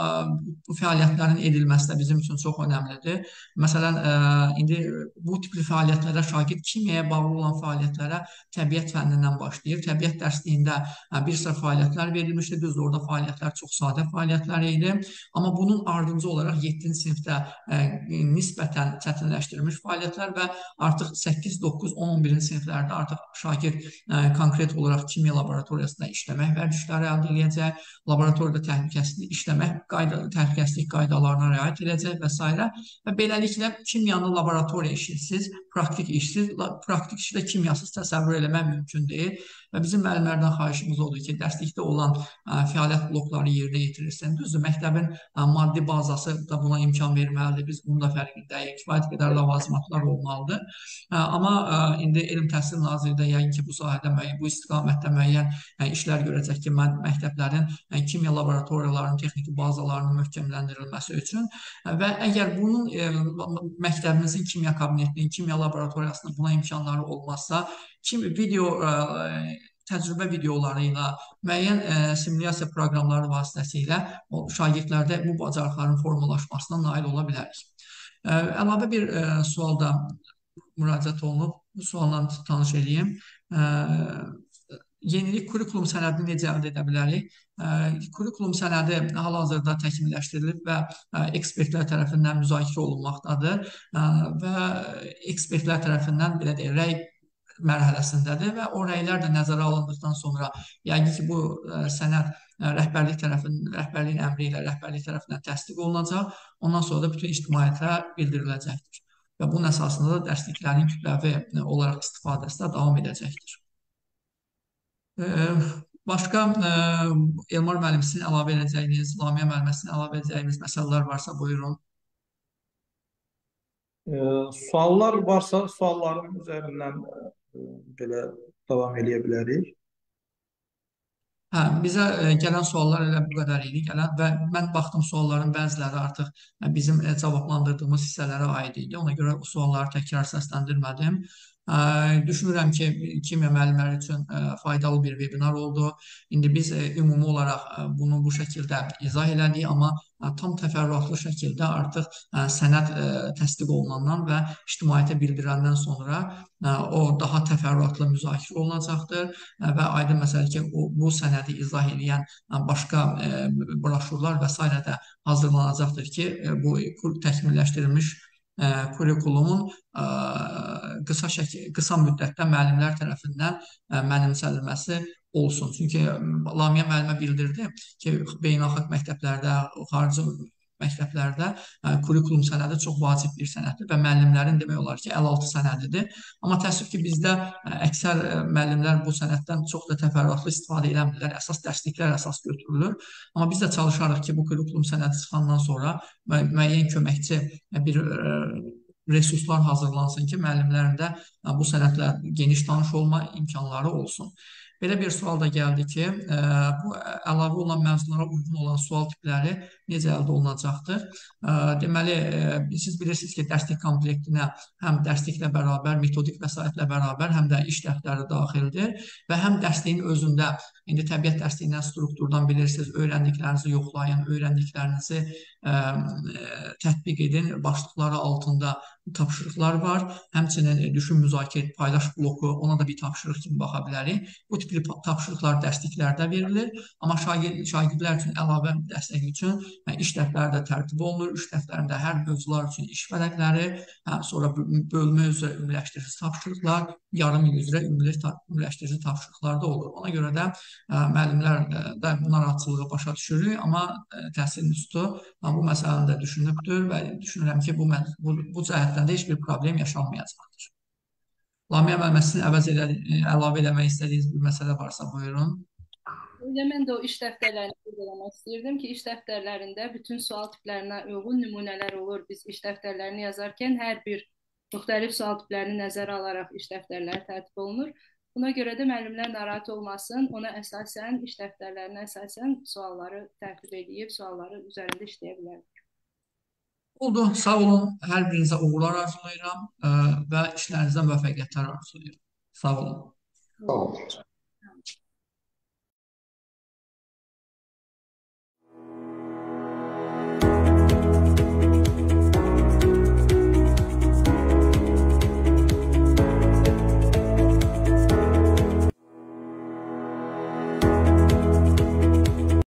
bu fəaliyyətlərin edilməsi də bizim üçün çox önəmlidir. Məsələn, indi bu tipli fəaliyyətlərə şagird kimyaya bağlı olan fəaliyyətlərə təbiət fənnindən başlayır. Təbiət dərsliyində bir sıra fəaliyyətlər verilmişdi. Düzdür, orada fəaliyyətlər çox sadə fəaliyyətlər idi. Amma bunun ardınca olaraq yeddinci sinifdə ə, nisbətən çətinləşdirilmiş fəaliyyətlər və artıq səkkiz, doqquz, on, on birinci siniflərdə artıq şagird ə, konkret olaraq kimya laboratoriyasında işləmək vərdişləri əldə edəcək, laboratoriyada təhlükəsizlik işləmək, qayda, təhlükəsizlik qaydalarına riayət edəcək və s. Və beləliklə kimyanı laboratoriya işsiz, praktik işsiz, praktik işdə kimyasız təsəvvür eləmək mümkün deyil. Və bizim müəllimlərdən xahişimiz odur ki, dərslikdə olan ə, fəaliyyət blokları yerinə yetirilsin. Düzdür, məktəbin ə, maddi bazası da buna imkan verməlidir. Biz bunun da fərqindəyik. Kifayət qədər lavazımatlar olmalıdır. Ə, amma ə, indi Elm Təhsil Nazirliyi də yəqin ki, bu sahədə müəyyən, bu istiqamətdə müəyyən ə, işlər görəcək ki, məktəblərin ə, kimya laboratoriyalarının texniki bazalarının möhkəmləndirilməsi üçün ə, və əgər bunun ə, məktəbimizin kimya kabinetinin, kimya laboratoriyasının buna imkanları olmazsa, kimi video ə, təcrübə videoları ilə, müəyyən ə, simulyasiya proqramları vasitəsilə o şagirdlərdə bu bacarıqların formalaşmasına nail ola bilərik. Ə, əlavə bir ə, sual da müraciət olunub. Bu sualla tanış edeyim. Ə, yenilik kurikulum sənədini necə əldə edə bilərik? Ə, kurikulum sənədi hal-hazırda təkmilləşdirilib və ə, ekspertlər tərəfindən müzakirə olunmaqdadır ə, və ekspertlər tərəfindən belə deyək, rəy mərhələsindədir və o rəylər də nəzərə alındıqdan sonra yəqin ki, bu ə, sənəd ə, rəhbərlik tərəfindən, rəhbərliyin əmri ilə rəhbərlik tərəfindən təsdiq olunacaq. Ondan sonra da bütün ictimaiyyətə bildiriləcəkdir. Və bunun əsasında da dərsliklərin kütləvi olaraq istifadəsi də davam edəcəkdir. Ə, başqa ə, Elmar müəllim sizin əlavə edəcəyiniz, Lamiyə müəllimə sizin əlavə edəcəyiniz məsələlər varsa buyurun. Ee, suallar varsa sualların üzerinden e, belə davam edə bilərik. Hə, bizə ə, gələn suallar elə bu qədər idi gələn və mən baxdım sualların bəziləri artıq ə, bizim ə, cavablandırdığımız hissələrə aid idi. Ona görə o sualları təkrar səsləndirmədim. Düşünürəm ki, kimya müəllimləri üçün faydalı bir webinar oldu. İndi biz ümumi olaraq bunu bu şəkildə izah elədik, amma tam təfərrüatlı şəkildə artıq sənəd təsdiq olunandan və ictimaiyyətə bildiriləndən sonra o daha təfərrüatlı müzakirə olunacaqdır və aydın məsələ ki, bu sənədi izah edən başqa broşurlar və s. də hazırlanacaqdır ki, bu təkmilləşdirilmiş kurikulumun qısa, şəkil, qısa müddətdə müəllimlər tərəfindən mənimsənilməsi olsun. Çünki Lamiyə müəllimə bildirdi ki, beynəlxalq məktəblərdə, xarici məktəblərdə kurikulum sənədi çox vacib bir sənəddir və müəllimlərin demək olar ki, əlli altı sənədidir. Amma təəssüf ki, bizdə əksər müəllimlər bu sənəddən çox da təfərrüatlı istifadə eləmirlər. Əsas dərsliklər əsas götürülür. Amma biz də çalışarıq ki, bu kurikulum sənədi çıxandan sonra müəyyən köməkçi bir resurslar hazırlansın ki, müəllimlərin də bu sənədlə geniş tanış olma imkanları olsun. Belə bir sual da gəldi ki, bu əlavə olan məzunlara uyğun olan sual tipləri necə əldə olunacaqdır? Deməli, siz bilirsiniz ki, dərslik komplektinə həm dərsliklə bərabər, metodik vəsaitlə bərabər, həm də iş dəftəri daxildir və həm dərsliyin özündə, indi təbiət dərsliyindən, strukturdan bilirsiniz, öyrəndiklərinizi yoxlayın, öyrəndiklərinizi tətbiq edin, başlıqları altında tapşırıqlar var. Həmçinin düşün, müzakirə, paylaş bloku, ona da bir tapşırıq kimi baxa bilərik. Bu tipli tapşırıqlar dərsliklərdə verilir, amma şagird, şagirdlər üçün əlavə dəstək üçün iş dəftəri də tərtib olunur. İş dəftərində hər mövzular üçün iş vərəqləri, sonra bölmə üzrə ümumiləşdirici tapşırıqlar, yarım il üzrə ümumiləşdirici tapşırıqlar da olur. Ona görə də müəllimlər də bu narahatçılığı başa düşürük, amma təhsil institutu bu məsələni də düşünübdür və düşünürəm ki, bu, bu, bu cəhətdən də heç bir problem yaşanmayacaqdır. Lamiyə müəllimə, sizin əvəz elə, əlavə eləmək istədiyiniz bir məsələ varsa, buyurun. Mən də o iş dəftərlərini qeyd etmək istəyirdim ki, iş dəftərlərində bütün sual tiplərinə uyğun nümunələr olur. Biz iş dəftərlərini yazarkən hər bir müxtəlif sual tiplərini nəzərə alaraq iş dəftərləri tərtib olunur. Buna görə də müəllimlər narahat olmasın, ona əsasən, iş dəftərlərinə əsasən sualları tərtib edib, sualları üzərində işləyə bilərdik. Oldu, sağ olun. Hər birinizə uğurlar arzulayıram və işlərinizdə müvəffəqiyyətlər arzulayıram. Sağ olun. Sağ olun.